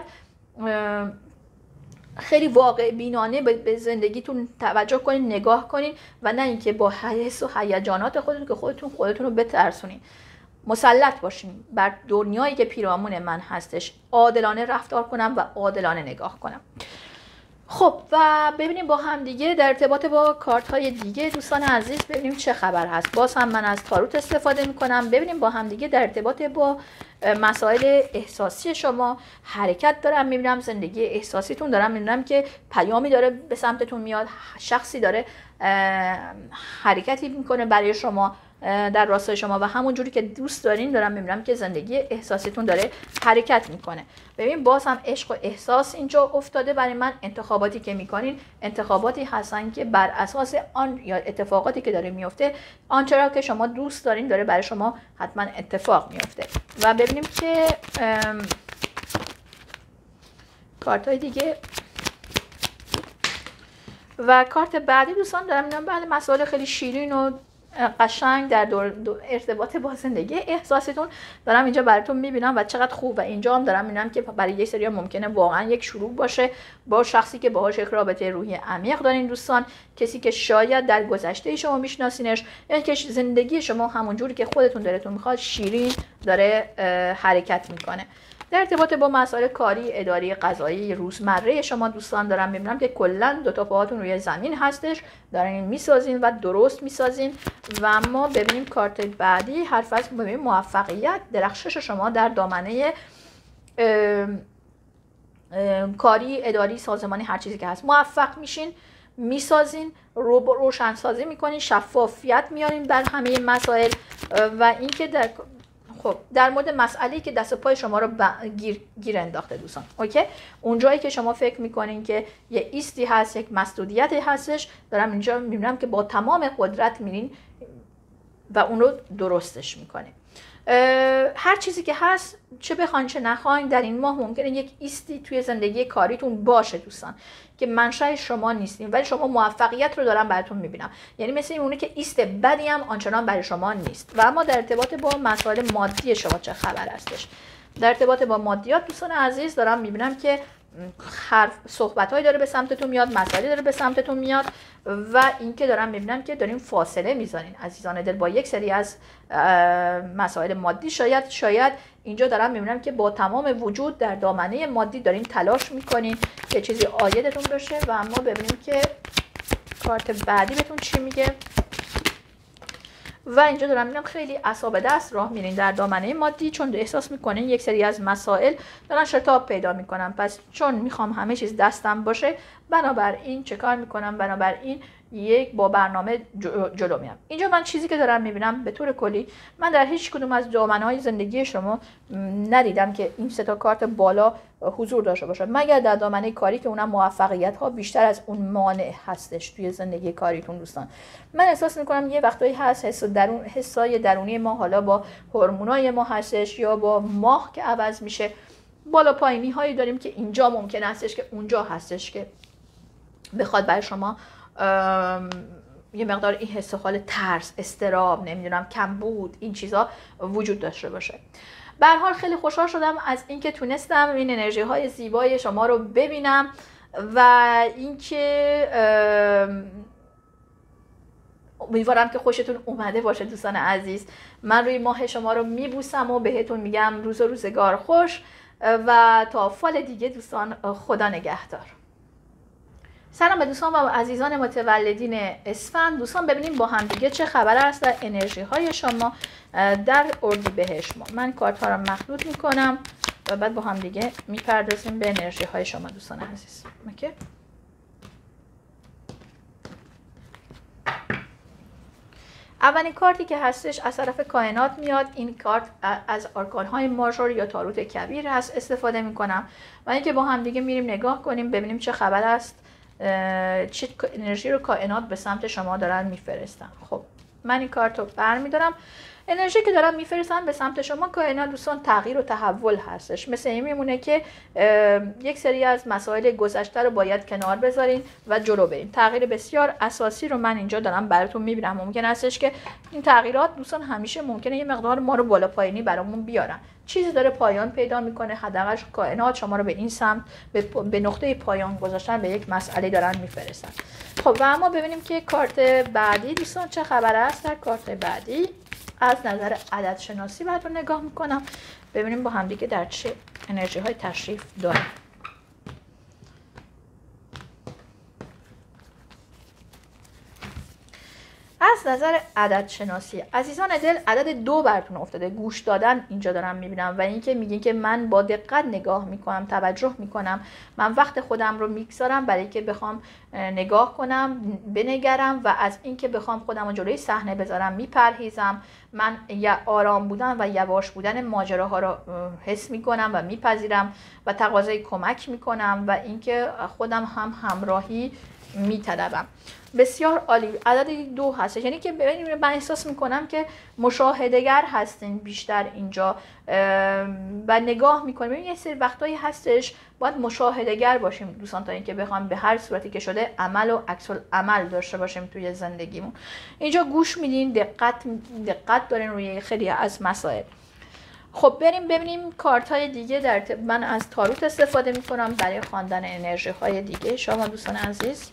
خیلی واقع بینانه به زندگیتون توجه کنین، نگاه کنین و نه اینکه با حس و هیجانات خودتون که خودتون رو بترسونین. مسلط باشین بر دنیایی که پیرامون من هستش، عادلانه رفتار کنم و عادلانه نگاه کنم. خب و ببینیم با هم دیگه در ارتباط با کارت های دیگه دوستان عزیز ببینیم چه خبر هست. باز هم من از تاروت استفاده میکنم. ببینیم با هم دیگه در ارتباط با مسائل احساسی شما حرکت دارم میبینم، زندگی احساسیتون دارم میبینم که پیامی داره به سمتتون میاد، شخصی داره حرکتی میکنه برای شما در راستای شما و همون جوری که دوست دارین دارم میبینم که زندگی احساسیتون داره حرکت میکنه. ببین باز هم عشق و احساس اینجا افتاده برای من. انتخاباتی که میکنین انتخاباتی هستن که بر اساس آن یا اتفاقاتی که داره میفته آنچه را که شما دوست دارین داره برای شما حتما اتفاق میفته. و ببینیم که کارت های دیگه و کارت بعدی دوستان دارم میبینم بله مسائل خیلی شیرین و قشنگ در ارتباط با زندگی احساستون دارم اینجا براتون میبینم و چقدر خوب. و اینجا هم دارم میبینم که برای یک سری ممکنه واقعا یک شروع باشه با شخصی که باهاش یک رابطه روحی عمیق دارین دوستان، کسی که شاید در گذشته شما میشناسینش یا که زندگی شما همونجوری که خودتون دلتون میخواد شیرین داره حرکت میکنه. در ارتباط با مسائل کاری، اداری، قضایی، روزمره شما دوستان دارم میبینم که کلا دو تا پاهاتون روی زمین هستش، دارین میسازین و درست میسازین. و اما ببینیم کارت بعدی حرف از موفقیت، درخشش شما در دامنه کاری، اداری، سازمانی، هر چیزی که هست موفق میشین، میسازین، روشن سازی میکنین، شفافیت میارین در همه مسائل. و اینکه در مورد مسئله‌ای که دست و پای شما رو گیر انداخته دوستان، اوکی، اونجایی که شما فکر میکنین که یه ایستی هست، یک مسدودیتی هستش، دارم اینجا میبینم که با تمام قدرت میرین و اون رو درستش میکنین. هر چیزی که هست چه بخواین چه نخواین در این ماه ممکنه یک ایستی توی زندگی کاریتون باشه دوستان که منشأ شما نیستین ولی شما موفقیت رو دارم براتون میبینم. یعنی مثل اونه که ایست بدی هم آنچنان برای شما نیست. و اما در ارتباط با مسائل مادی شما چه خبر هستش؟ در ارتباط با مادیات دوستان عزیز دارم میبینم که حرف صحبت‌هایی داره به سمتتون میاد، مسائلی داره به سمتتون میاد و اینکه دارم میبینم که داریم فاصله میذارین عزیزان دل با یک سری از مسائل مادی. شاید اینجا دارم میبینم که با تمام وجود در دامنه مادی دارین تلاش میکنین که چیزی عایدتون بشه و اما ببینیم که کارت بعدی بهتون چی میگه. و اینجا دارم میبینم خیلی عصا دست راه میرین در دامنه مادی، چون احساس میکنین یک سری از مسائل دارن شتاب پیدا میکنن. پس چون میخوام همه چیز دستم باشه، بنابراین چه کار میکنم؟ بنابراین با برنامه جلو میام. اینجا من چیزی که دارم میبینم به طور کلی، من در هیچ کدوم از دامنه‌های زندگی شما ندیدم که این سه تا کارت بالا حضور داشته باشه، مگر در دامنه کاری که اونم موفقیت ها بیشتر از اون مانع هستش توی زندگی کاریتون. دوستان من احساس میکنم یه وقتایی هست حسای درونی ما، حالا با هورمونای ما هستش یا با ماه که عوض میشه، بالا پایینی هایی داریم که اینجا ممکن هستش که اونجا هستش که بخواد برای شما یه مقدار این حس حال ترس، اضطراب، نمیدونم کمبود، این چیزا وجود داشته باشه. به هر حال خیلی خوشحال شدم از اینکه تونستم این انرژی های زیبای شما رو ببینم و اینکه امیدوارم که خوشتون اومده باشه دوستان عزیز. من روی ماه شما رو میبوسم و بهتون میگم روز و روزگار خوش و تا فال دیگه دوستان، خدا نگهدار. سلام به دوستان و عزیزان متولدین اسفند. دوستان ببینیم با هم دیگه چه خبر است در انرژی های شما در اردیبهشت ماه. من کارت ها رو مخلوط میکنم و بعد با هم دیگه میپردازیم به انرژی های شما دوستان عزیز. اوکی؟ اولین کارتی که هستش از طرف کائنات میاد، این کارت از آرکان های ماژور یا تاروت کبیر هست استفاده میکنم و اینکه با هم دیگه میریم نگاه کنیم ببینیم چه خبر است، چه انرژی رو کائنات به سمت شما دارن میفرستن. خب من این کارت رو برمیدارم. انرژی که دارن میفرستن به سمت شما کائنات دوستان تغییر و تحول هستش. مثل این میمونه که یک سری از مسائل گذشته رو باید کنار بذارین و جلو بریم. تغییر بسیار اساسی رو من اینجا دارم براتون میبینم. ممکن هستش که این تغییرات دوستان همیشه ممکنه یه مقدار ما رو بالا پایینی برامون بیارن. چیزی داره پایان پیدا میکنه، حداقل کائنات شما رو به این سمت به نقطه پایان گذاشتن به یک مسئله دارن میفرستن. خب و اما ببینیم که کارت بعدی دوستان چه خبر است. در کارت بعدی از نظر عدد شناسی براتون نگاه میکنم ببینیم با همدیگه در چه انرژی های تشریف داره. از نظر عدد شناسی عزیزان دل، عدد 2 براتون افتاده. گوش دادن اینجا دارم میبینم و اینکه میگین که من با دقت نگاه میکنم، توجه میکنم، من وقت خودم رو میگذارم برای که بخوام نگاه کنم، بنگرم و از اینکه بخوام خودم رو جلوی صحنه بذارم میپرهیزم. من آرام بودن و یواش بودن ماجراها رو حس میکنم و میپذیرم و تقاضای کمک میکنم و اینکه خودم هم همراهی میطلبم. بسیار عالی. عدد 2 هست، یعنی که ببینید من احساس میکنم که مشاهده‌گر هستین بیشتر اینجا و نگاه میکنیم. یه سری وقتایی هستش باید مشاهده‌گر باشیم دوستان تا اینکه بخوام به هر صورتی که شده عمل و عکس العمل داشته باشیم توی زندگیمون. اینجا گوش میدین، دقت دارین روی خیلی از مسائل. خب بریم ببینیم کارت های دیگه. من از تاروت استفاده میکنم برای خواندن انرژی های دیگه شما دوستان عزیز.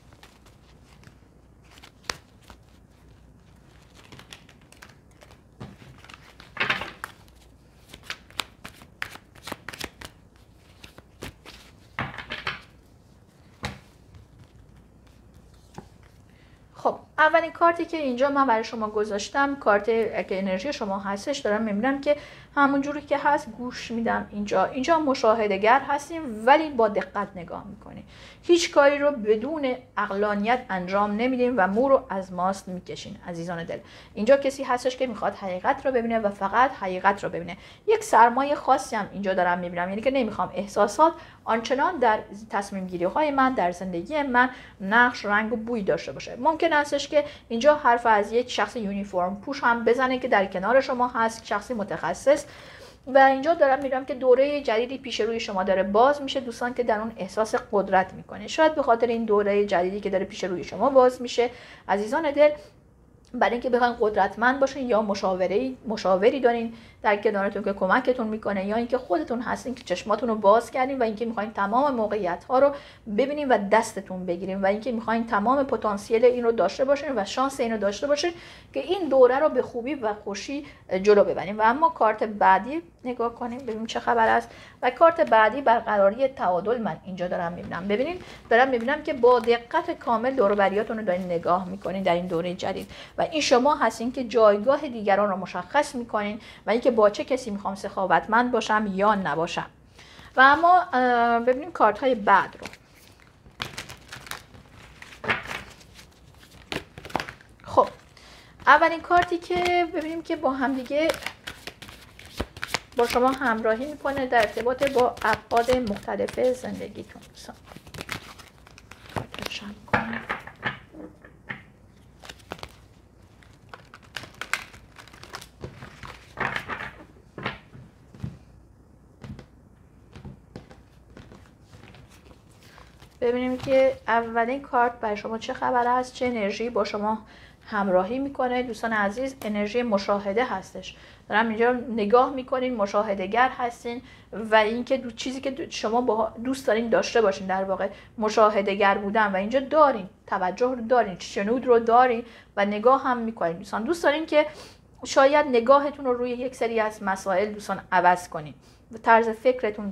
خب اولین کارتی که اینجا من برای شما گذاشتم، کارت که انرژی شما هستش، دارم میبینم که همون جوری که هست گوش میدم. اینجا مشاهده‌گر هستیم ولی با دقت نگاه میکنیم. هیچ کاری رو بدون عقلانیت انجام نمیدیم و مو رو از ماست میکشین عزیزان دل. اینجا کسی هستش که میخواد حقیقت رو ببینه و فقط حقیقت رو ببینه. یک سرمایه خاصی هم اینجا دارم میبینم، یعنی که نمیخوام احساسات آنچنان در تصمیم گیری های من در زندگی من نقش، رنگ و بوی داشته باشه. ممکن هستش که اینجا حرف از یک شخص یونیفرم پوش هم بزنه که در کنار شما هست، شخصی متخصص. و اینجا دارم میبینم که دوره جدیدی پیش روی شما داره باز میشه دوستان که در اون احساس قدرت میکنه. شاید به خاطر این دوره جدیدی که داره پیش روی شما باز میشه عزیزان دل برای اینکه بخواین قدرتمند باشین یا مشاوری دارین در کنارتون که کمکتون میکنه، یا اینکه خودتون هستین که چشماتون رو باز کردین و اینکه میخواین تمام موقعیت ها رو ببینین و دستتون بگیرین و اینکه میخواین تمام پتانسیل این رو داشته باشین و شانس این رو داشته باشین که این دوره رو به خوبی و خوشی جلو ببرین. و اما کارت بعدی نگاه کنیم ببینیم چه خبر است. و کارت بعدی برقراری تعادل من اینجا دارم میبینم. ببینین دارم میبینم که با دقت کامل دور و بریاتون رو دارین نگاه میکنین در این دوره جدید و این شما هستین که جایگاه دیگران رو مشخص میکنین و اینکه با چه کسی میخوام سخاوتمند باشم یا نباشم. و اما ببینیم کارت های بعد رو. خب اولین کارتی که ببینیم که با هم دیگه با شما همراهی میکنه در ارتباط با ابعاد مختلف زندگیتون. ببینیم که اولین کارت برای شما چه خبر است، چه انرژی با شما همراهی میکنه. دوستان عزیز انرژی مشاهده هستش، دارم اینجا نگاه میکنین، مشاهده‌گر هستین و اینکه چیزی که شما دوست دارین داشته باشین در واقع مشاهده‌گر بودن و اینجا دارین، توجه رو دارین، شنود رو دارین و نگاه هم میکنین. دوستان دوست دارین که شاید نگاهتون رو روی یک سری از مسائل دوستان عوض کنین، طرز فکرتون،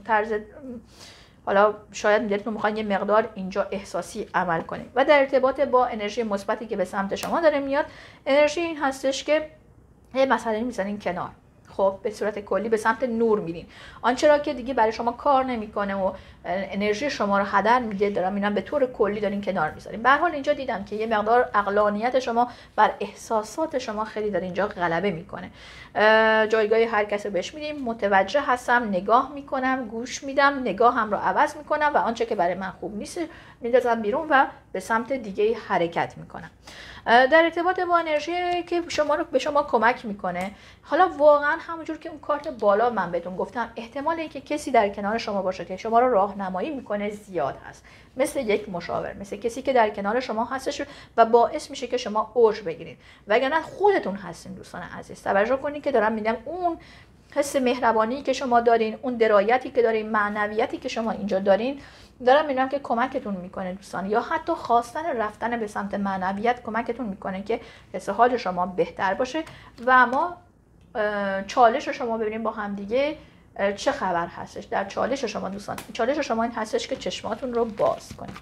حالا شاید دلتون میخواین یه مقدار اینجا احساسی عمل کنید. و در ارتباط با انرژی مثبتی که به سمت شما داره میاد، انرژی این هستش که یه مسئله میذارین کنار، خب به صورت کلی به سمت نور میرین. آنچه را که دیگه برای شما کار نمیکنه و انرژی شما رو هدر میده، دارم میبینم به طور کلی دارین کنار میذارین. به هر حال اینجا دیدم که یه مقدار عقلانیت شما بر احساسات شما خیلی داره اینجا غلبه میکنه. جایگاه هر کس رو بهش میدیم، متوجه هستم، نگاه میکنم، گوش میدم، نگاهم رو عوض میکنم و آنچه که برای من خوب نیست میندازم بیرون و به سمت دیگه حرکت میکنم. در ارتباط با انرژی که شما رو به شما کمک میکنه، حالا واقعا همونجور که اون کارت بالا من بهتون گفتم، احتمال اینکه کسی در کنار شما باشه که شما رو راهنمایی میکنه زیاد هست، مثل یک مشاور، مثل کسی که در کنار شما هستش و باعث میشه که شما اوج بگیرید. وگرنه خودتون هستین دوستان عزیز. توجه کنید که دارم میگم اون حس مهربانی که شما دارین، اون درایتی که دارین، معنویتی که شما اینجا دارین، دارم میگم که کمکتون میکنه دوستان، یا حتی خواستن رفتن به سمت معنویت کمکتون میکنه که حس حال شما بهتر باشه. و اما چالش شما ببینیم با هم دیگه چه خبر هستش. در چالش شما دوستان، چالش شما این هستش که چشماتون رو باز کنید.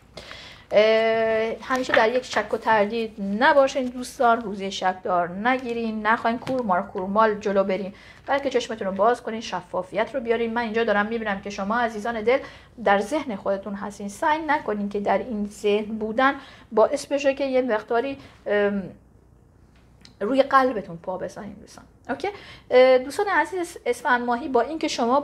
همیشه در یک شک و تردید نباشین دوستان، روزی شک دار نگیرین، نخواین کورمال جلو برین، بلکه چشمتون رو باز کنین، شفافیت رو بیارین. من اینجا دارم میبینم که شما عزیزان دل در ذهن خودتون هستین، سعی نکنین که در این ذهن بودن باعث بشه که یه مقداری روی قلبتون پا بزنین دوستان. اوکی دوستان عزیز، اسفند ماهی با اینکه شما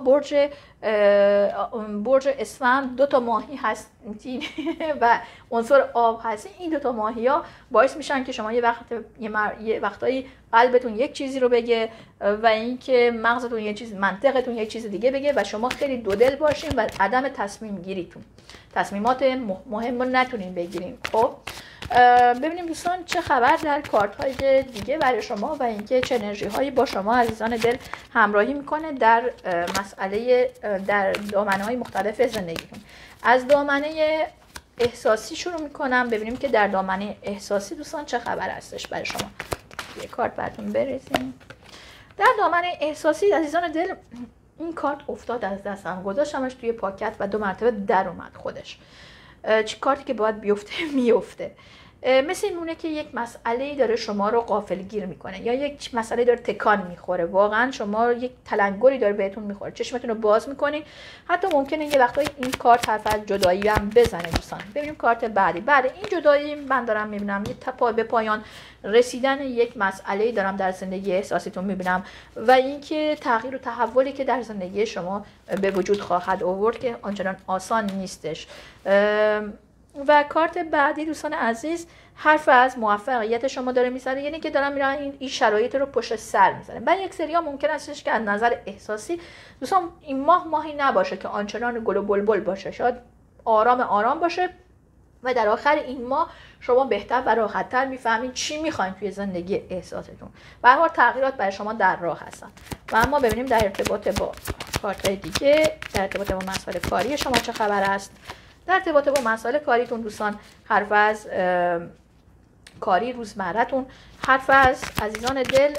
برج اسفند 2 ماهی هستین و عنصر آب هستین، این 2 ماهی ها باعث میشن که شما یه وقتایی قلبتون یک چیزی رو بگه و اینکه مغزتون یه چیز، منطقتون یک چیز دیگه بگه و شما خیلی دودل باشین و عدم تصمیم گیریتون، تصمیمات مهم رو نتونین بگیرین. خب ببینیم دوستان چه خبر در کارت های دیگه برای شما و اینکه چه انرژی هایی با شما عزیزان دل همراهی میکنه در مسئله، در دامنه های مختلف زندگیتون. از دامنه احساسی شروع میکنم. ببینیم که در دامنه احساسی دوستان چه خبر هستش برای شما. یه کارت براتون بریزیم. در دامنه احساسی عزیزان دل، این کارت افتاد از دستم، گذاشتمش توی پاکت و 2 مرتبه در اومد خودش. چه کارتی که باید بیفته میفته. مثل این مونه که یک مسئله داره شما رو غافلگیر میکنه یا یک مسئله داره تکان میخوره، واقعا شما یک تلنگری داره بهتون میخوره، چشمتون رو باز میکنین. حتی ممکنه یه وقتایی این کارت حرف از جدایی هم بزنه دوستان. ببینیم کارت بعدی. بعد این جدایی من دارم میبینم یه به پایان رسیدن یک مسئله دارم در زندگی احساسیتون میبینم و اینکه تغییر و تحولی که در زندگی شما به وجود خواهد آورد که آنچنان آسان نیستش. و کارت بعدی دوستان عزیز حرف از موفقیت شما داره میزنه، یعنی که دارم میرن این شرایط رو پشت سر میزنه. برای یک سری ها ممکن استش که از نظر احساسی دوستان این ماهی نباشه که آنچنان گل و بلبل باشه، شاید آرام باشه و در آخر این ماه شما بهتر و راحت‌تر میفهمید چی میخواین توی زندگی احساستون. به هر حال تغییرات برای شما در راه هستن. و اما ببینیم در ارتباط با کارت‌های دیگه، در ارتباط با مسائل کاری شما چه خبر است. در ارتباط با مسائل کاریتون دوستان، حرف از کاری روزمره‌تون، حرف از عزیزان دل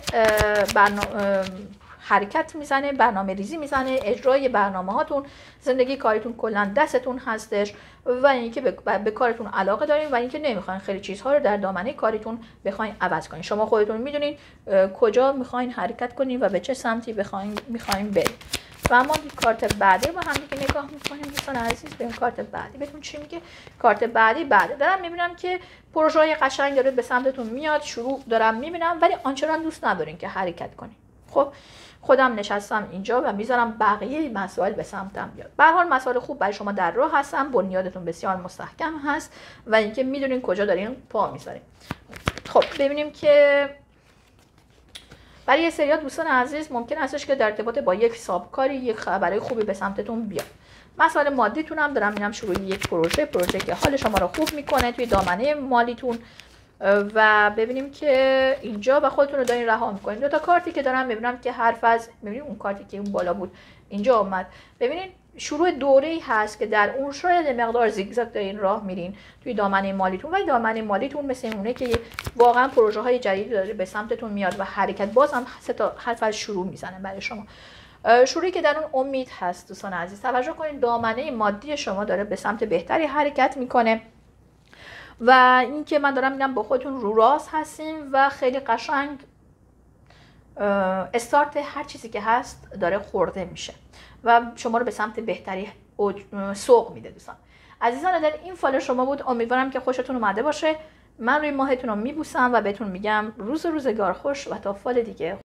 حرکت میزنه، برنامه ریزی میزنه، اجرای برنامه هاتون، زندگی کاریتون کلا دستتون هستش و اینکه به کارتون علاقه دارین و اینکه نمیخواین خیلی چیزها رو در دامنه کاریتون بخواین عوض کنین. شما خودتون میدونین کجا میخواین حرکت کنین و به چه سمتی میخواین برین. و اما کارت بعدی با هم دیگه نگاه میکنیم دوستان عزیز. ببین کارت بعدی بهتون چی میگه. کارت بعدی دارم میبینم که پروژه‌های قشنگ داره به سمتتون میاد، شروع دارم میبینم، ولی آنچنان دوست ندارین که حرکت کنین. خب خودم نشستم اینجا و میذارم بقیه مسائل به سمتم بیاد. به هر حال مسائل خوب برای شما در راه هستن، بنیادتون بسیار مستحکم هست و اینکه میدونین کجا دارین پا میذارین. خب ببینیم که برای یه سری دوستان عزیز ممکن هستش که در ارتباط با یک سابکاری یک خبرای خوبی به سمتتون بیاد. مسائل مادیتون هم دارم میبینم شروع یک پروژه که حال شما رو خوب میکنه توی دامنه مالیتون و ببینیم که اینجا و خودتون رو دارین رها میکنین. دو تا کارتی که دارم میبینم که حرف از، ببینید اون کارتی که اون بالا بود اینجا اومد، ببینید شروع دوره‌ای هست که در اون شاید مقدار زیگزاگ دارین راه میرین توی دامنه مالیتون و دامنه مالیتون مثل اونه که واقعا پروژه های جدیدی داره به سمتتون میاد و حرکت باز هم سه تا حرف از شروع میزنه برای شما. شروعی که در اون امید هست دوستان عزیز. توجه کنین دامنه مادی شما داره به سمت بهتری حرکت میکنه و اینکه من دارم میگم با خودتون رو راست هستین و خیلی قشنگ استارت هر چیزی که هست داره خورده میشه و شما رو به سمت بهتری سوق میده. دوستان عزیزان در این فال شما بود. امیدوارم که خوشتون اومده باشه. من روی ماهتون رو میبوسم و بهتون میگم روزگار خوش و تا فال دیگه.